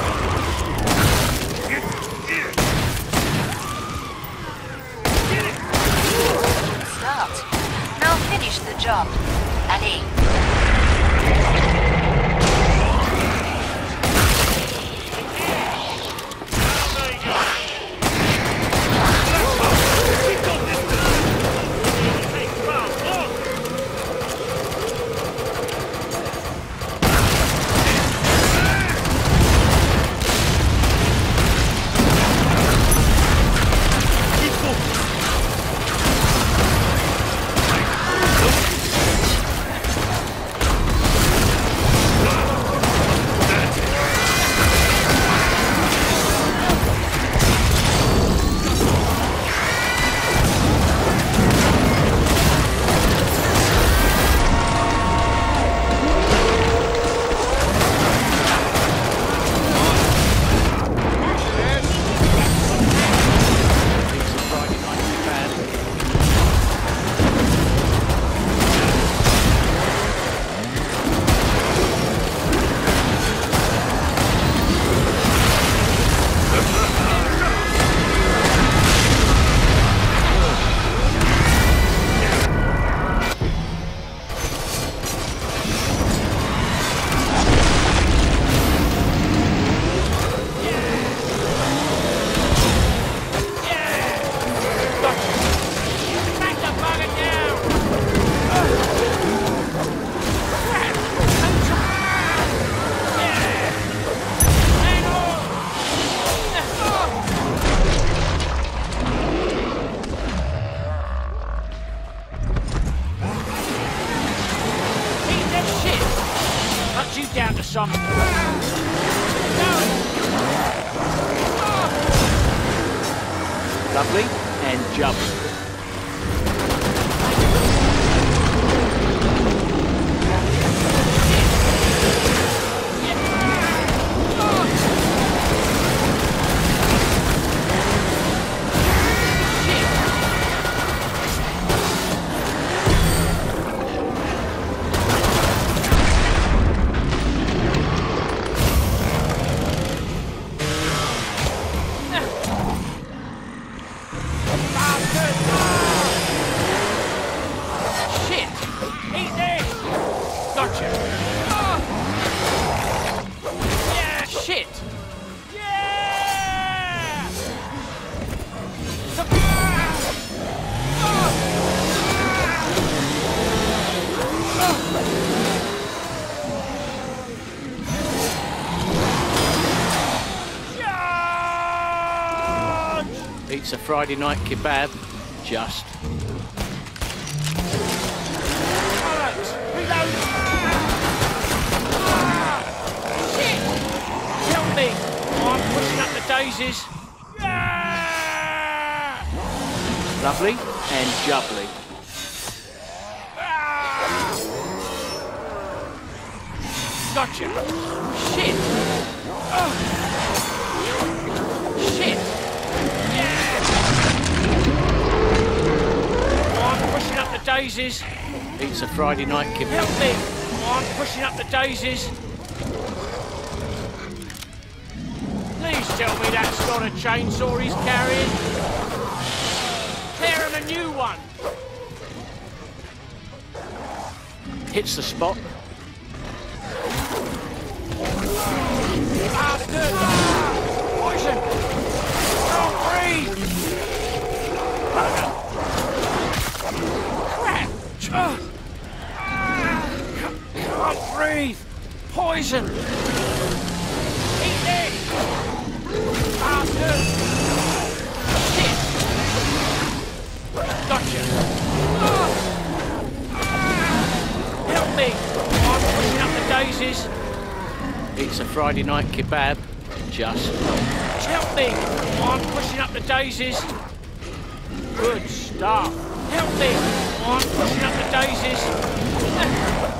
Start. Now finish the job. Allez. to some... Lovely and jump. It's a Friday night kebab, just. Shit! Help me! I'm pushing up the daisies. Lovely and jubbly. Gotcha! Shit! Shit! I'm pushing up the daisies. It's a Friday night kebab. Help me! I'm pushing up the daisies. Please tell me that's not a chainsaw he's carrying. Tear him a new one. Hits the spot. Bastard! Poison! Don't breathe! Crap! Can't breathe! Poison! Eat it! Bastard! Shit! Gotcha! Help me! I'm pushing up the daisies. It's a Friday night kebab, just. Help me! I'm pushing up the daisies. Good stuff. Help me! I'm pushing up the daisies.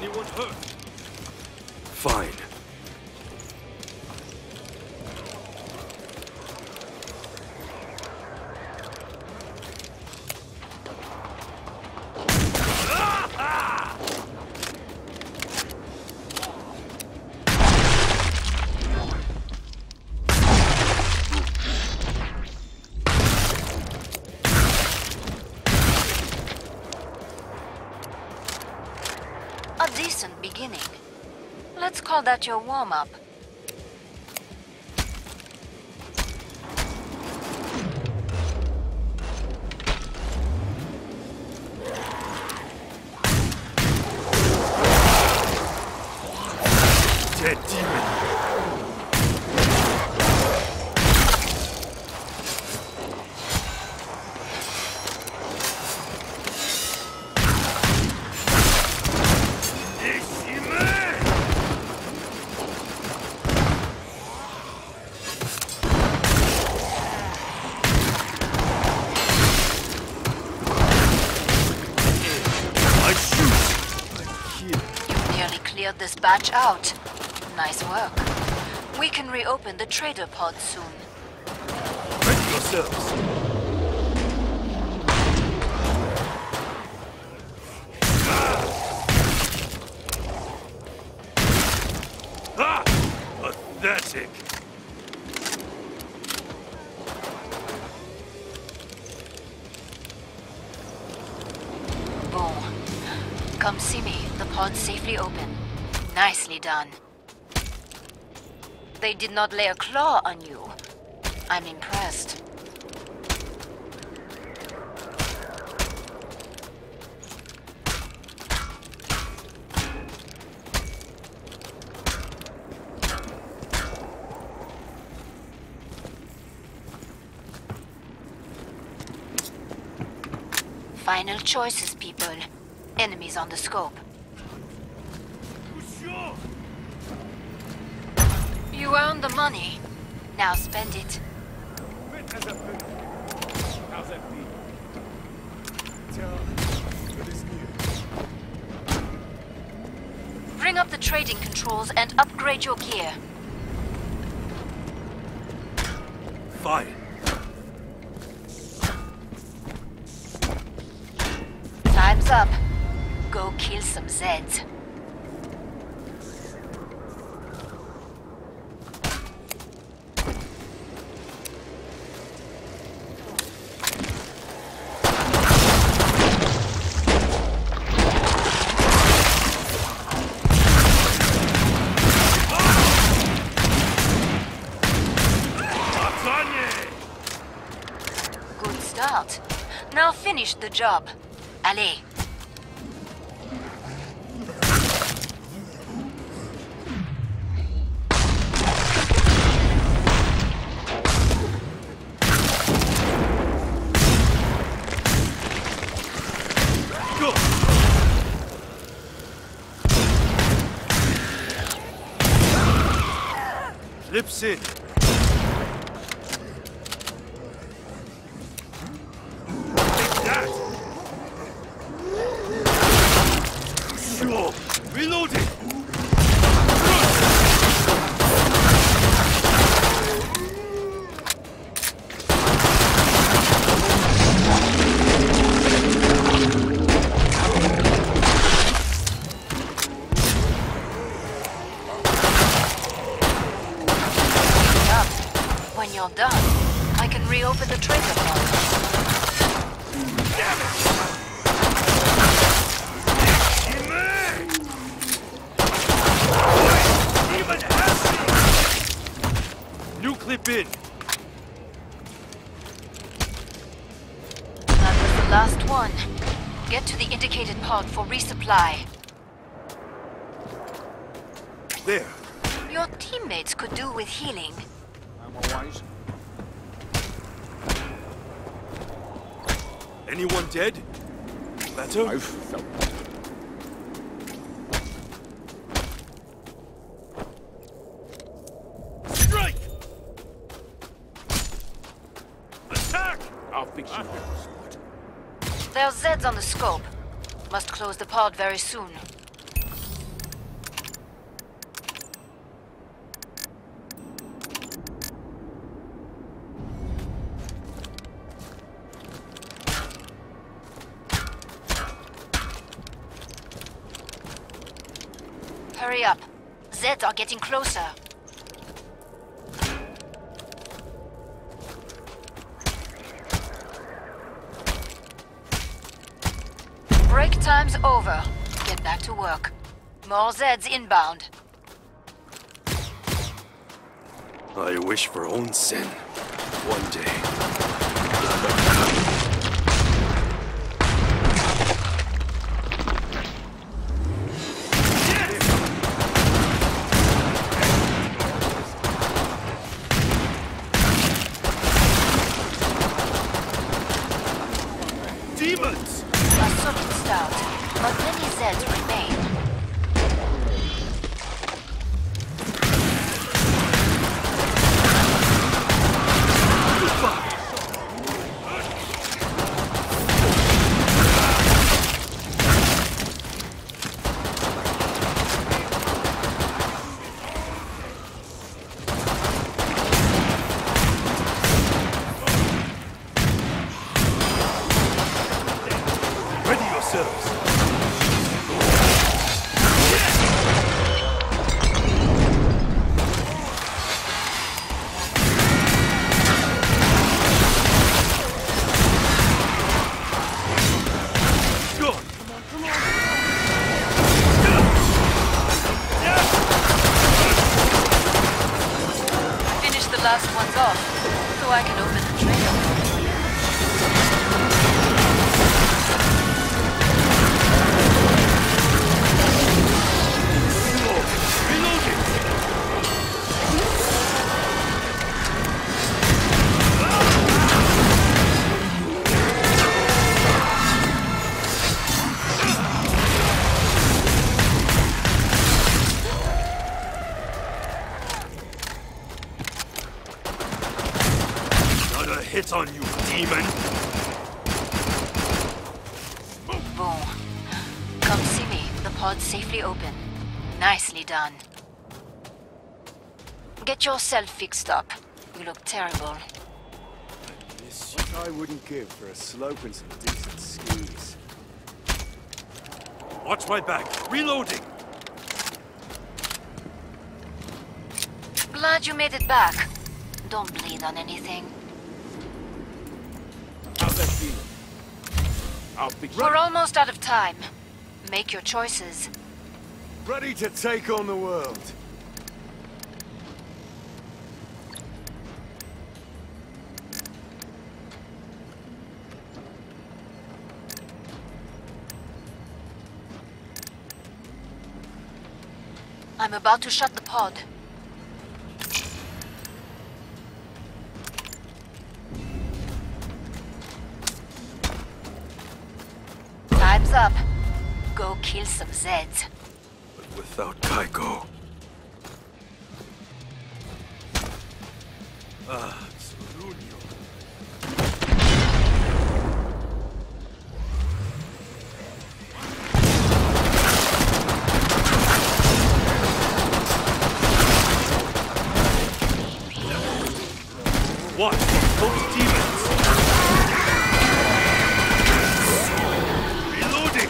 Anyone hurt? Fine. A decent beginning. Let's call that your warm-up. Dead demon. Cleared this batch out. Nice work. We can reopen the trader pod soon. Ready yourselves. Ah! Pathetic. Bon. Come see me. The pod's safely open. Nicely done. They did not lay a claw on you. I'm impressed. Final choices, people. Enemies on the scope. You earned the money. Now spend it. How's that feel? Bring up the trading controls and upgrade your gear. Fine. Time's up. Go kill some Zeds. Good start. Now finish the job. Allez. Go! Lips in. Take that! Sure. Reloading! When you're done, I can reopen the trader pod. Damn it! Even has new clip in. That was the last one. Get to the indicated pod for resupply. There. Your teammates could do with healing. Anyone dead? Better? Strike! Attack! I'll fix you. There are Zeds on the scope. Must close the pod very soon. Hurry up. Zeds are getting closer. Break time's over. Get back to work. More Zeds inbound. I wish for Onsen one day. Demons! A solid start, but many Zeds remain. Ready yourselves. Go. Finish the last ones off, so I can open the trail. Reloading. Not a hit on you, demon. Boom. Come see me. The pod's safely open. Nicely done. Get yourself fixed up. You look terrible. I wouldn't give for a slope and some decent skis. Watch my back. Reloading. Glad you made it back. Don't bleed on anything. How's that feeling? I'll be We're almost out of time. Make your choices. ready to take on the world. I'm about to shut the pod. Time's up. Go kill some Zeds. But without Kaiko. Ah, Tsurunyo. Watch those demons! Reloading!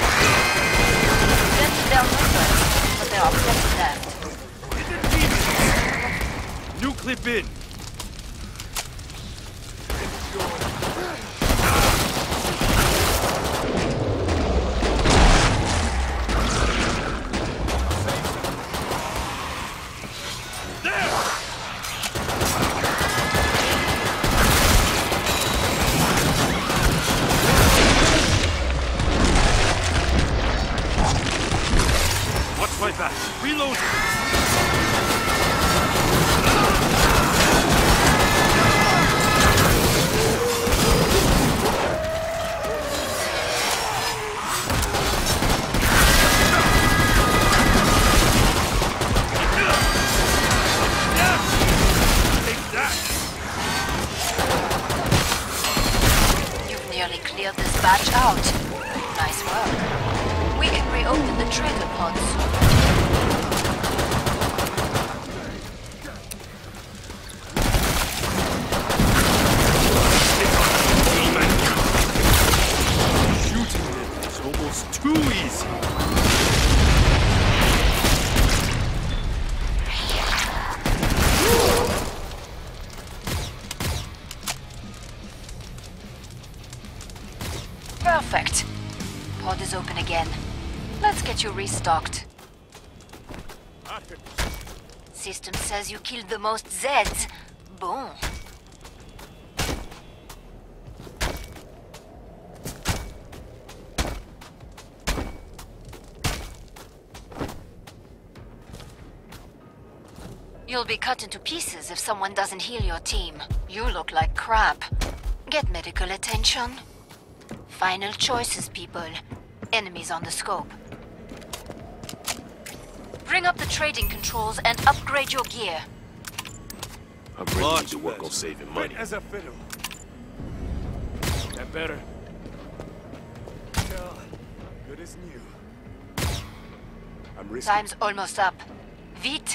Zeds are numbers, but there are plenty left. New clip in! Watch my back! Reloading! Take that! You've nearly cleared this batch out. Nice work. We can reopen the trader pod soon. Demon! Shooting them is almost too easy. Perfect. Pod is open again. Let's get you restocked. System says you killed the most Zeds. Bon. You'll be cut into pieces if someone doesn't heal your team. You look like crap. Get medical attention. Final choices, people. Enemies on the scope. Bring up the trading controls and upgrade your gear. I really need to work on saving money. As a fiddle. That better? Yeah, good as new. I'm risking. Time's almost up. Vite!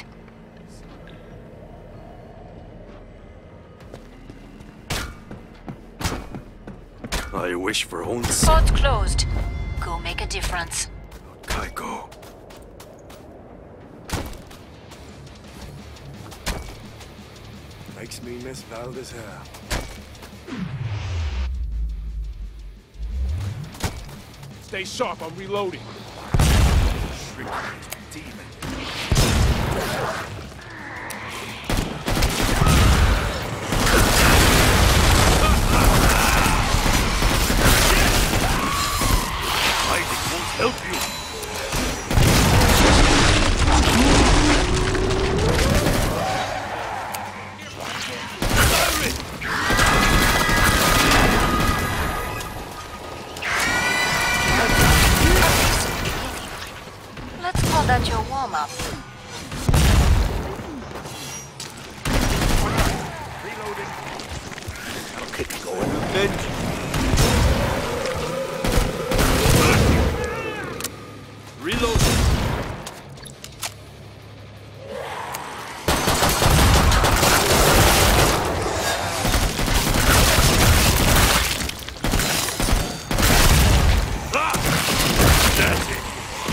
I wish for only Pod closed. Go make a difference. Kaiko. Makes me miss Valda's hair. Stay sharp, I'm reloading. Demon. Hiding won't help you. Let's call that your warm-up. Reload. That's it.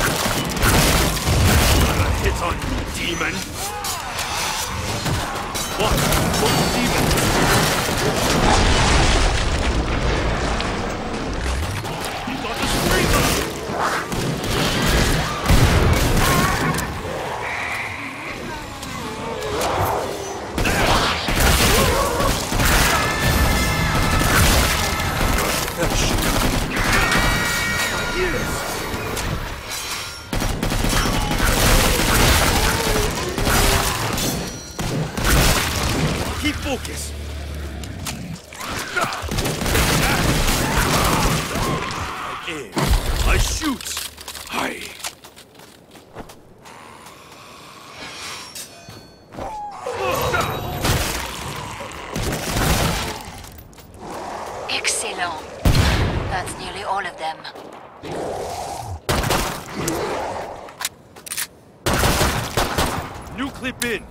Got a hit on you, demon. What? What demon? He's got the screamer. Keep focus. I aim. I shoot. I. Excellent. That's nearly all of them. New clip in.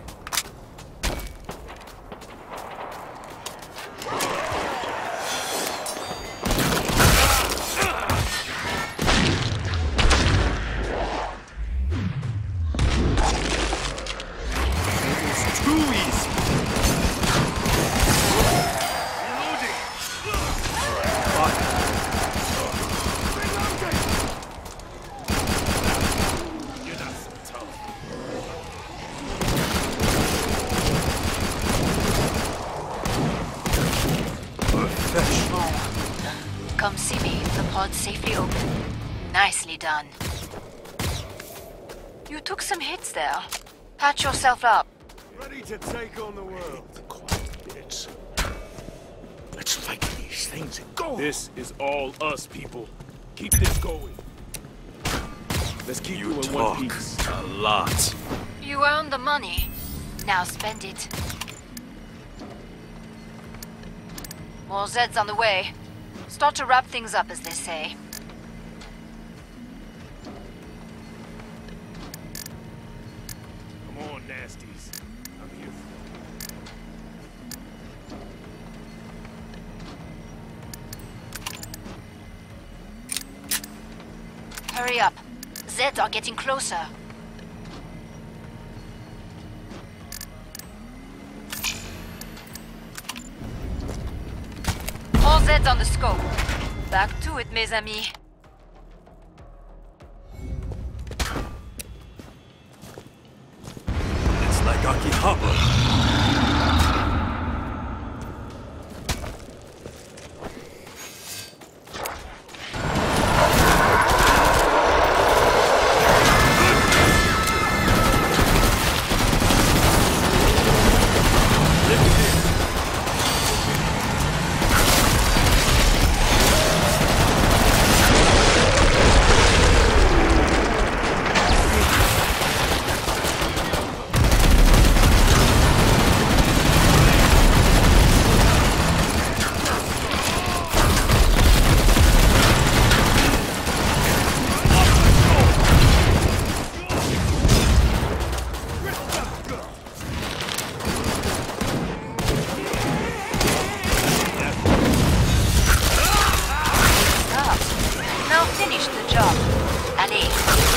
Too easy. Reloading. You're not so tough. Come see me. The pod's safely open. Nicely done. You took some hits there. Patch yourself up. Ready to take on the world. Quiet, bitch. Let's light these things and go. This is all us, people. Keep this going. Let's keep you in one piece. A lot. You earned the money. Now spend it. More Zeds on the way. Start to wrap things up, as they say. Come on, nasties. I'm here for you. Hurry up. Zeds are getting closer. All Zeds on the scope. Back to it, mes amis. It's like Akihabara. Now finish the job. Allez.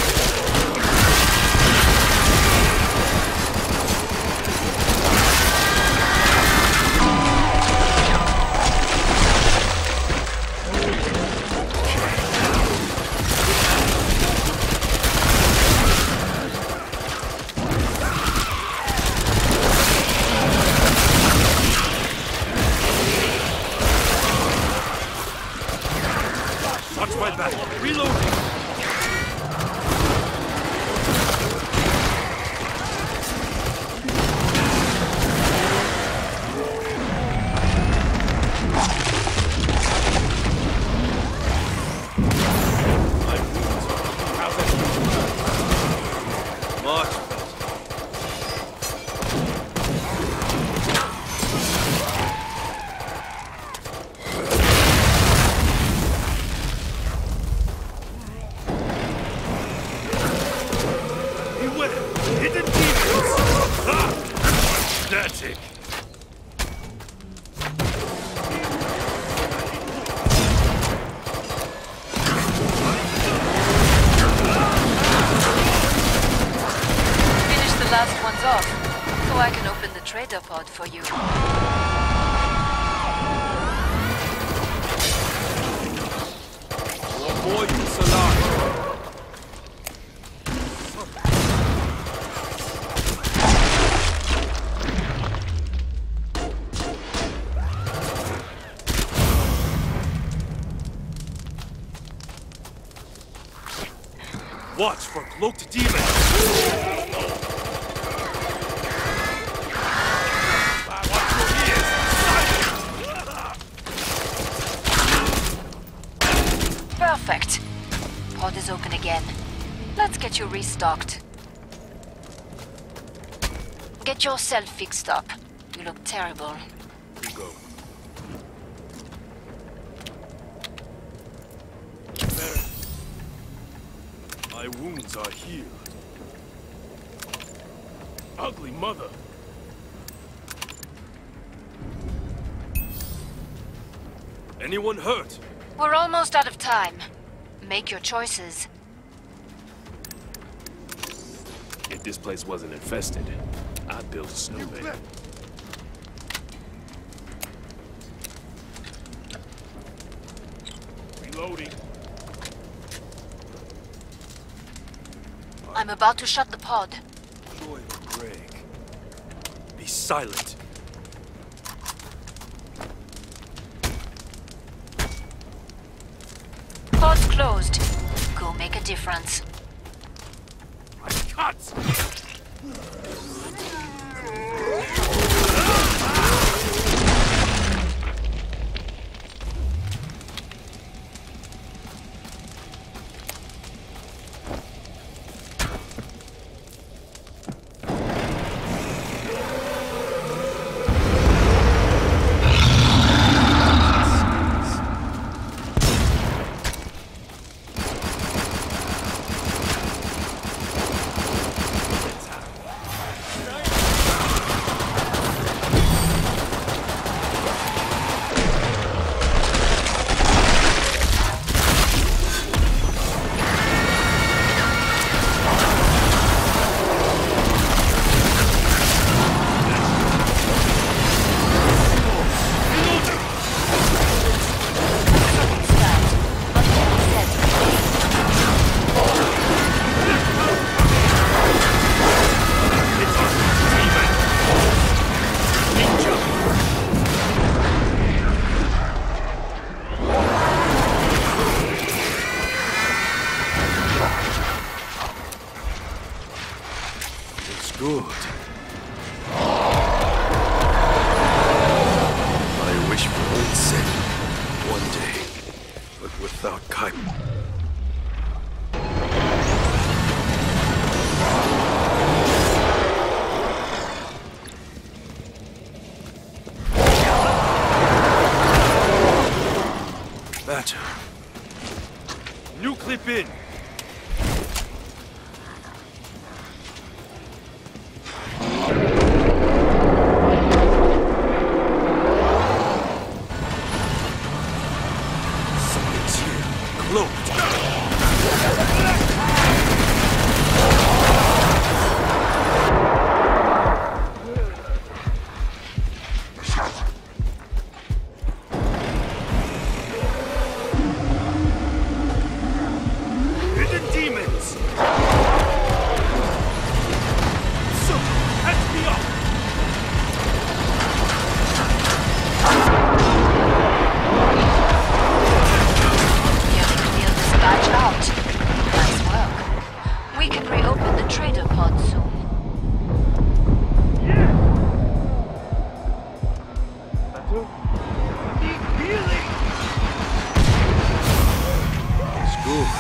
Watch my back. Reloading. Much better. Hidden demons! Ah! Pathetic! Finish the last ones off, so I can open the trader pod for you. One more use alive. Watch for cloaked demons! Watch your ears! Perfect. Pod is open again. Let's get you restocked. Get yourself fixed up. You look terrible. You go. Better. My wounds are healed. Ugly mother. Anyone hurt? We're almost out of time. Make your choices. If this place wasn't infested, I'd build a snowman. Reloading. I'm about to shut the pod. Joy of Greg. Be silent. Pod's closed. Go make a difference. My cuts! New clip in. Something's here. Cloaked. Hidden demons! So, catch me up! Nearly cleared this batch out. Nice work. We can reopen the trader pod soon. Need healing! It's good.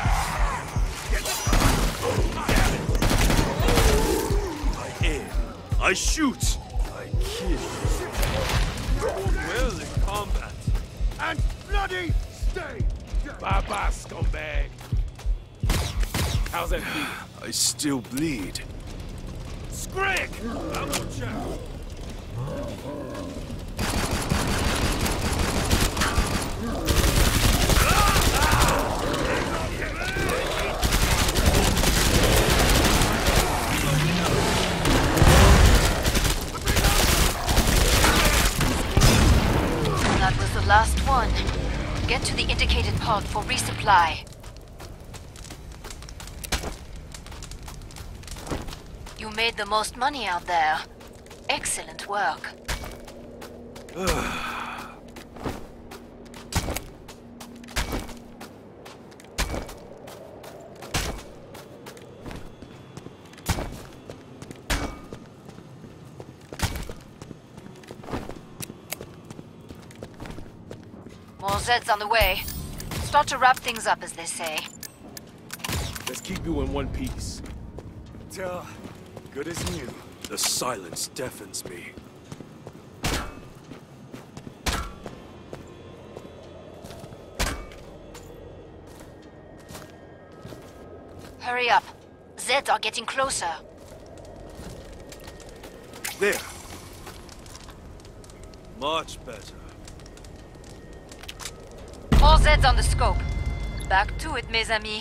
I aim. I shoot. I kill. Well in combat. And bloody stay! Bye-bye, scumbag. How's that feel? I still bleed. Scrag! I'm gonna check. That was the last one. Get to the indicated pod for resupply. You made the most money out there. Excellent work. More Zeds on the way. Start to wrap things up, as they say. Let's keep you in one piece. Good as new. The silence deafens me. Hurry up. Zeds are getting closer. There. Much better. All Zeds on the scope. Back to it, mes amis.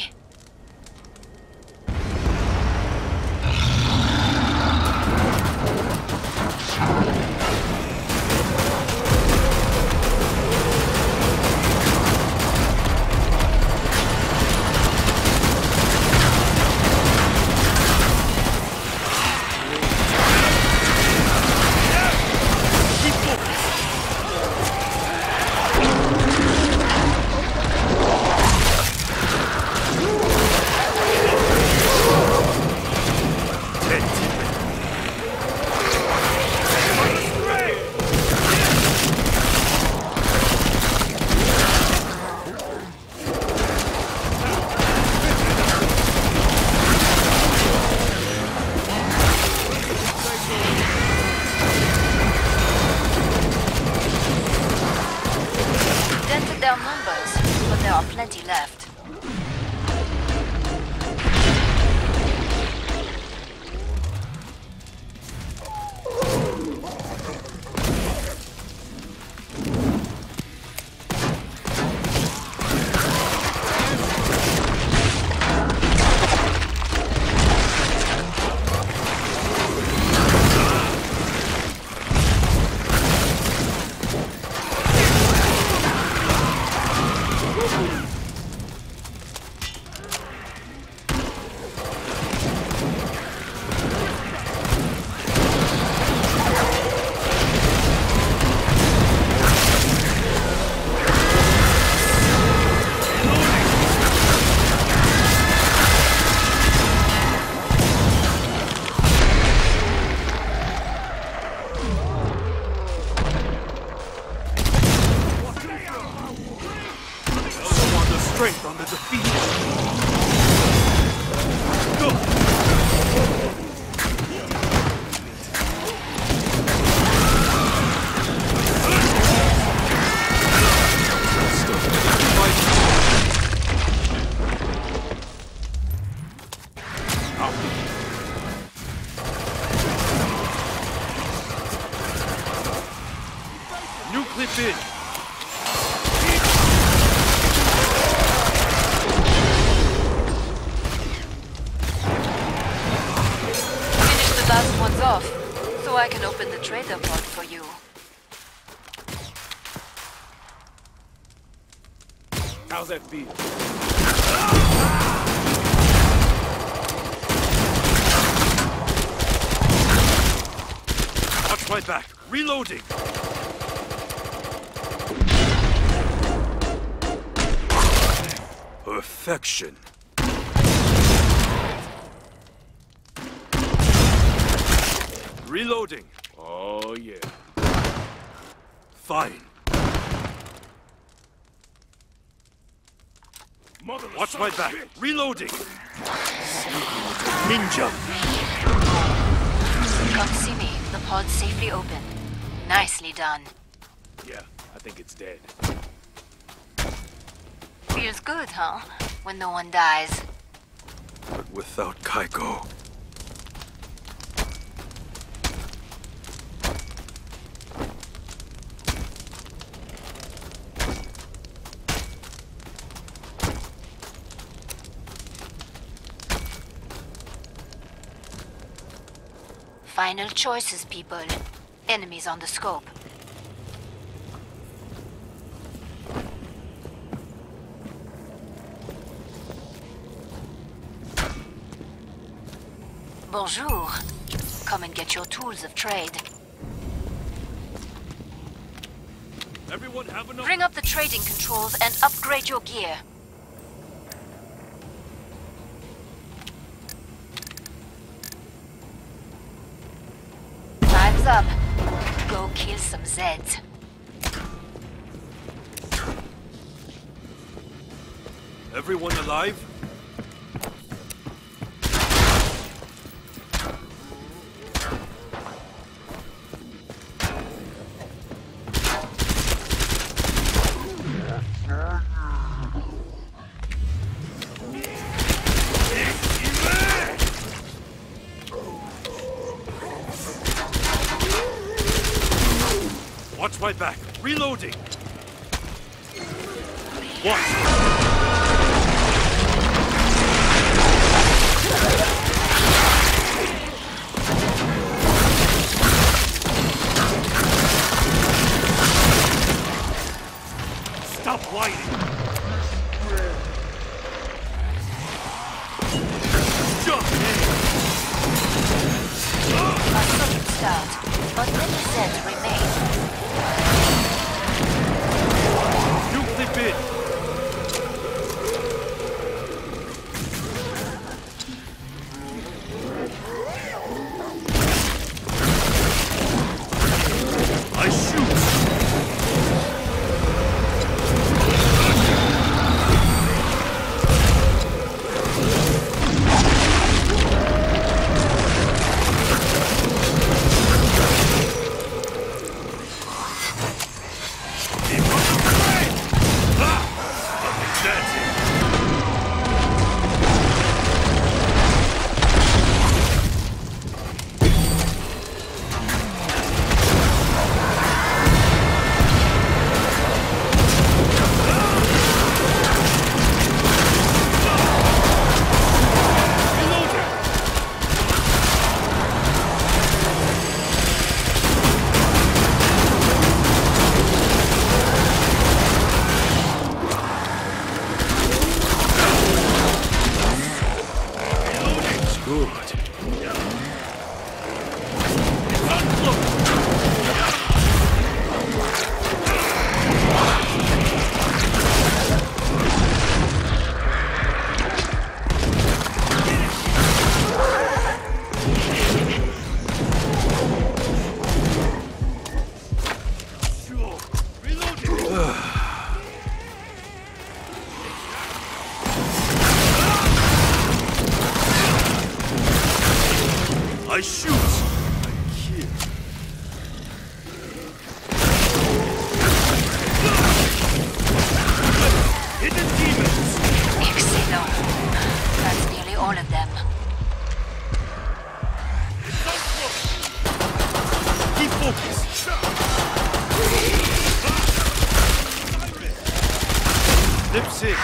Dented their numbers, but there are plenty left. Strength on the defeat. Go. open the trader pod for you. How's that feel? Watch my back. Reloading. Perfection. Reloading. Oh, yeah. Fine. Watch my back. Reloading. Ninja. Come see me. The pod's safely open. Nicely done. Yeah, I think it's dead. Feels good, huh? When no one dies. But without Kaiko. Final choices, people. Enemies on the scope. Bonjour. Come and get your tools of trade. Everyone have enough? Bring up the trading controls and upgrade your gear. Time's up. Go kill some Zeds. Everyone alive? Watch my back. Reloading. Watch. Stop whining. Jump in. A solid start, but many Zeds remain. Nuke the bid. I shoot. I shoot. I kill. Hidden demons. Excellent. That's nearly all of them. Keep focused. Lips in.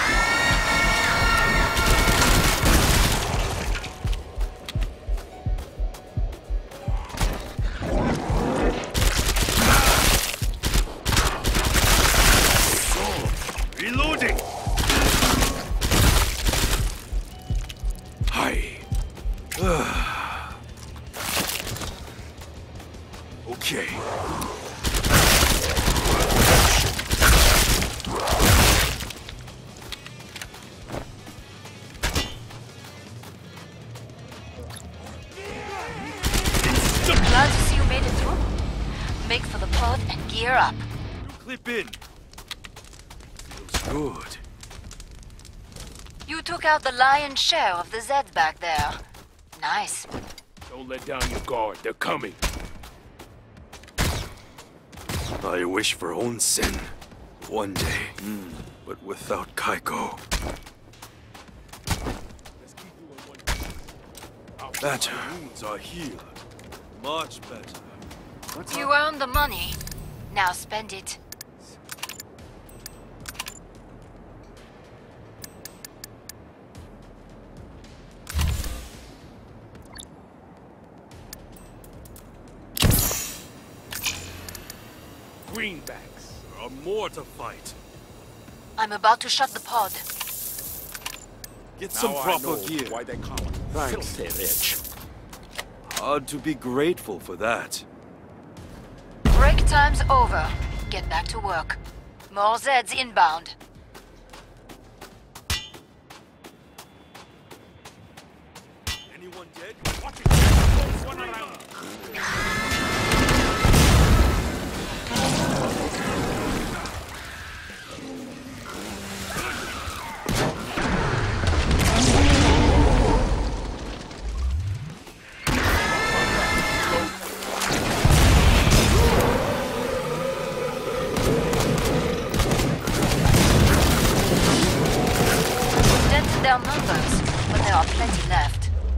Gear up. Clip in. Feels good. You took out the lion's share of the Zeds back there. Nice. Don't let down your guard. They're coming. I wish for Onsen. One day. But without Kaiko. Let's keep doing one thing. Better. Wounds are healed. Much better. You earned the money. Now spend it. Greenbacks. There are more to fight. I'm about to shut the pod. Get some proper gear. Why they call it. Filthy rich. Hard to be grateful for that. Break time's over. Get back to work. More Zeds inbound. Anyone dead? Watch it. Close one around. Dented their numbers, but there are plenty left.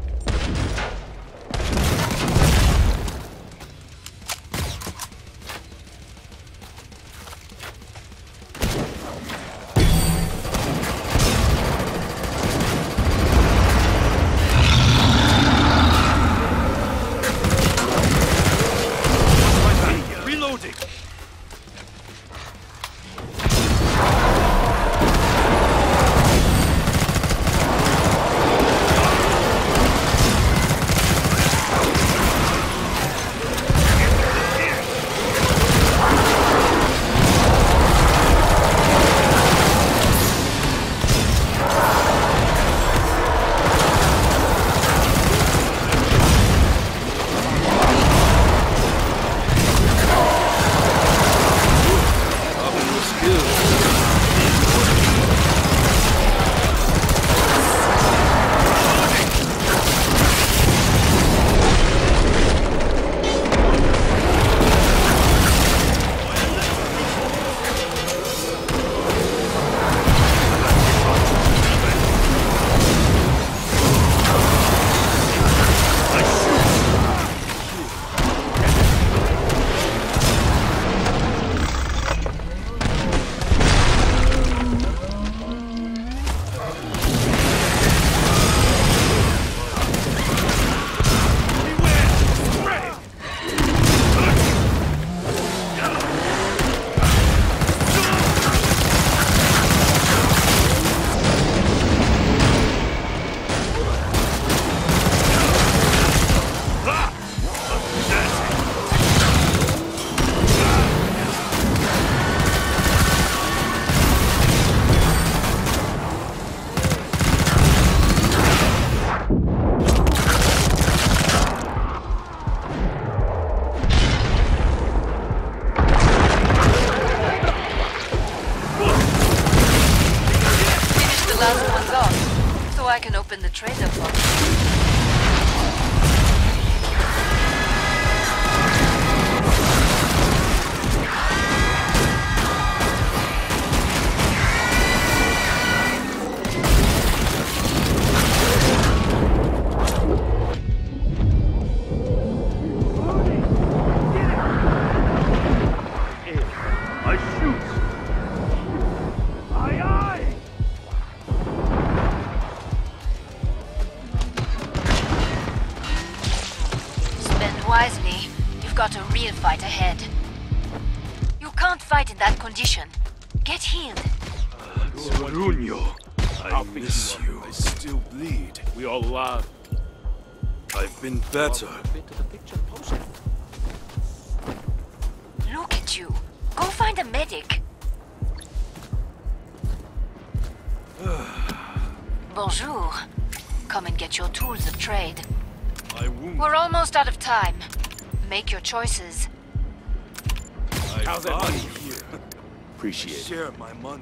Reloading. I can open the trader box. Wisely, you've got a real fight ahead. You can't fight in that condition. Get healed. Bruno, I miss you. I still bleed. We all alive. I've been better. Look at you. Go find a medic. Bonjour. Come and get your tools of trade. My wound. We're almost out of time. Make your choices. How's that body money? here? Appreciate it. Share my money.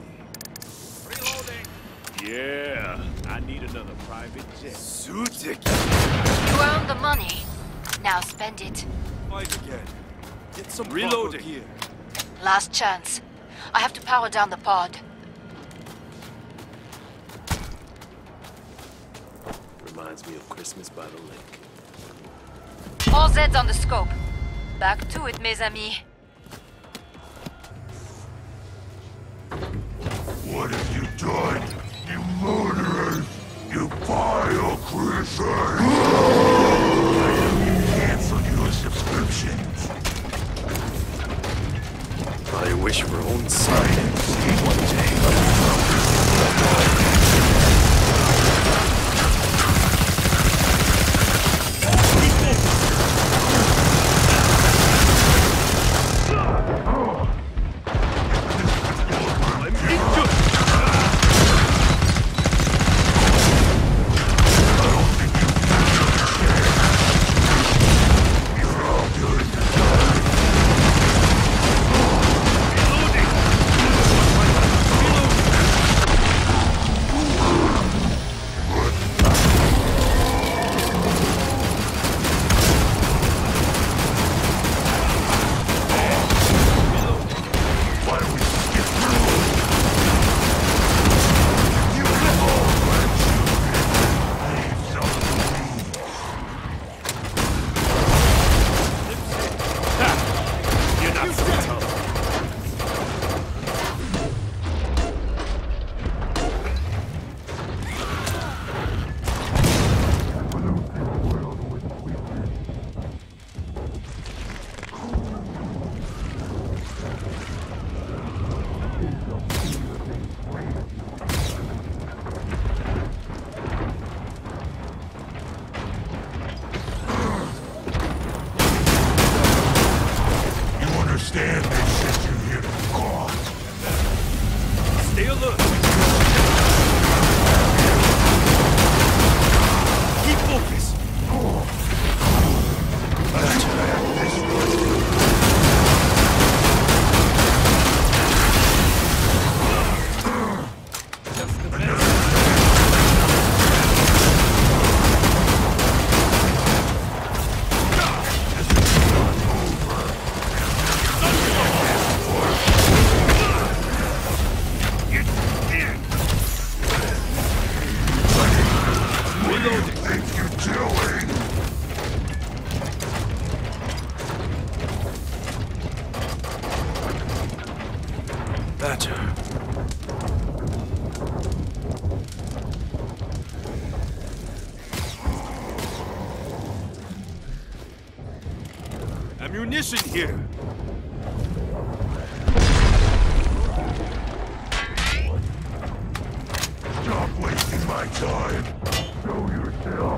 Yeah, I need another private jet. Sutik. You earned the money. Now spend it. Fight again. Get some Reloading. proper gear. Last chance. I have to power down the pod. Reminds me of Christmas by the lake. All Zeds on the scope. Back to it, mes amis. What have you done, you murderers? You vile creatures! Cancel your subscriptions. I wish for own silence one day. Understand they sent you here to cause. Stay alert. Keep focused. Let's have this one. Thatcher. Ammunition here. Stop wasting my time. Show yourself.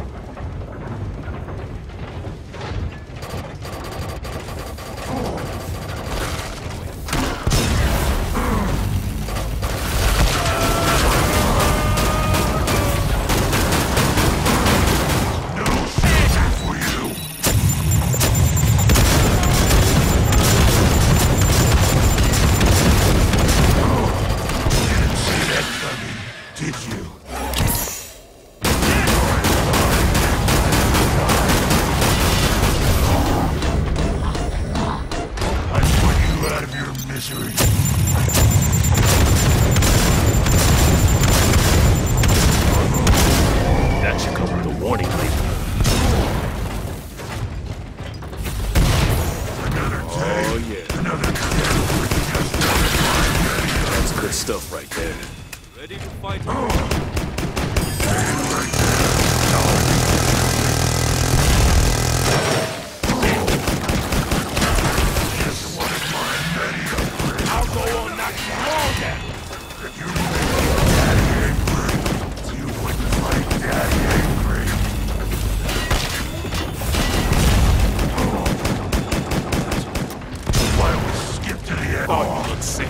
Did you? I put you out of your misery. That should come with a warning label. Another day. Oh yeah, Another day. that's good stuff right there. Ready to fight? I'll go on knock you all down. If you make Daddy angry, you wouldn't make Daddy angry. Why don't we skip to the end? Oh, you look sick.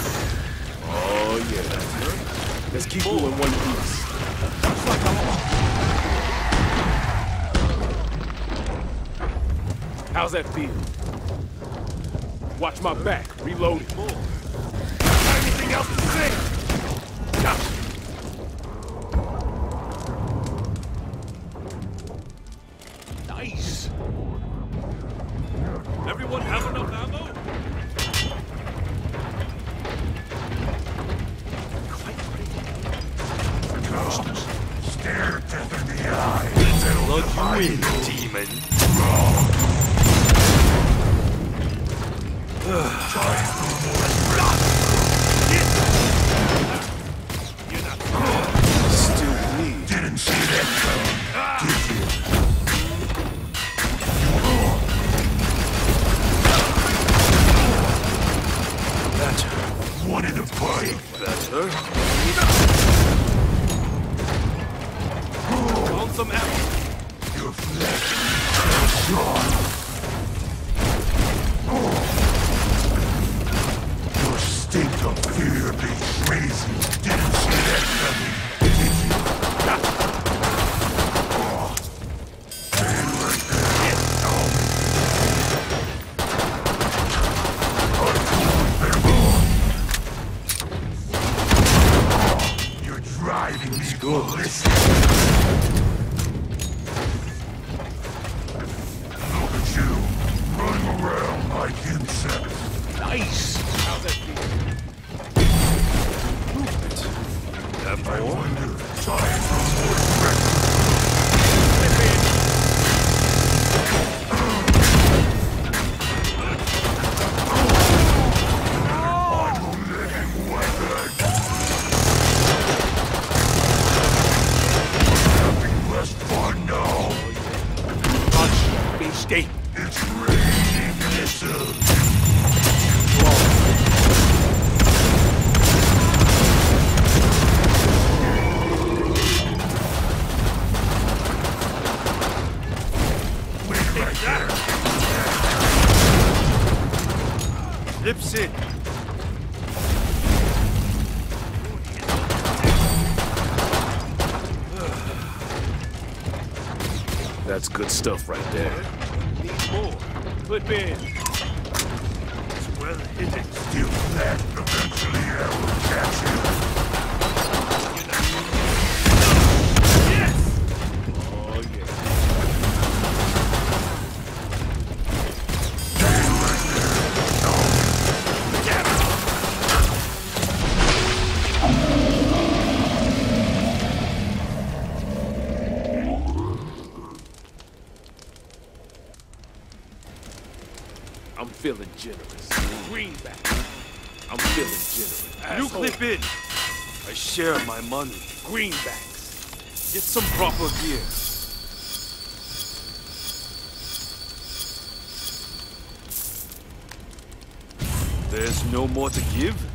Oh yeah. Let's keep moving one piece. How's that feel? Watch my back. Reloading. Got anything else to say? Gotcha. Nice. Everyone have enough ammo? Ghosts, stare death in the eye. Let's plug you in, demon. Still bleed. Didn't see that coming, did you? Better. Wanted to fight. Better. Found some ammo. Your flesh is sharp. Your stink of fear betrays you. Didn't see that coming, did you? Stay right there. You're driving me ballistic. Look at you, running around like insects. Nice. How's that feel? Have I more? wonder, time for more records. I'm a living weapon. Having less fun now. Punch. Be stay. It's raining missiles. Wait right there. Lips in. That's good stuff right there. Need more. Clip in. Well hit it. Still that. Eventually I will catch you. Yes! Oh, yeah. I'm feeling generous. Greenback. I'm feeling generous. You Asshole. clip in. I share my money. Greenbacks. Get some proper gear. There's no more to give?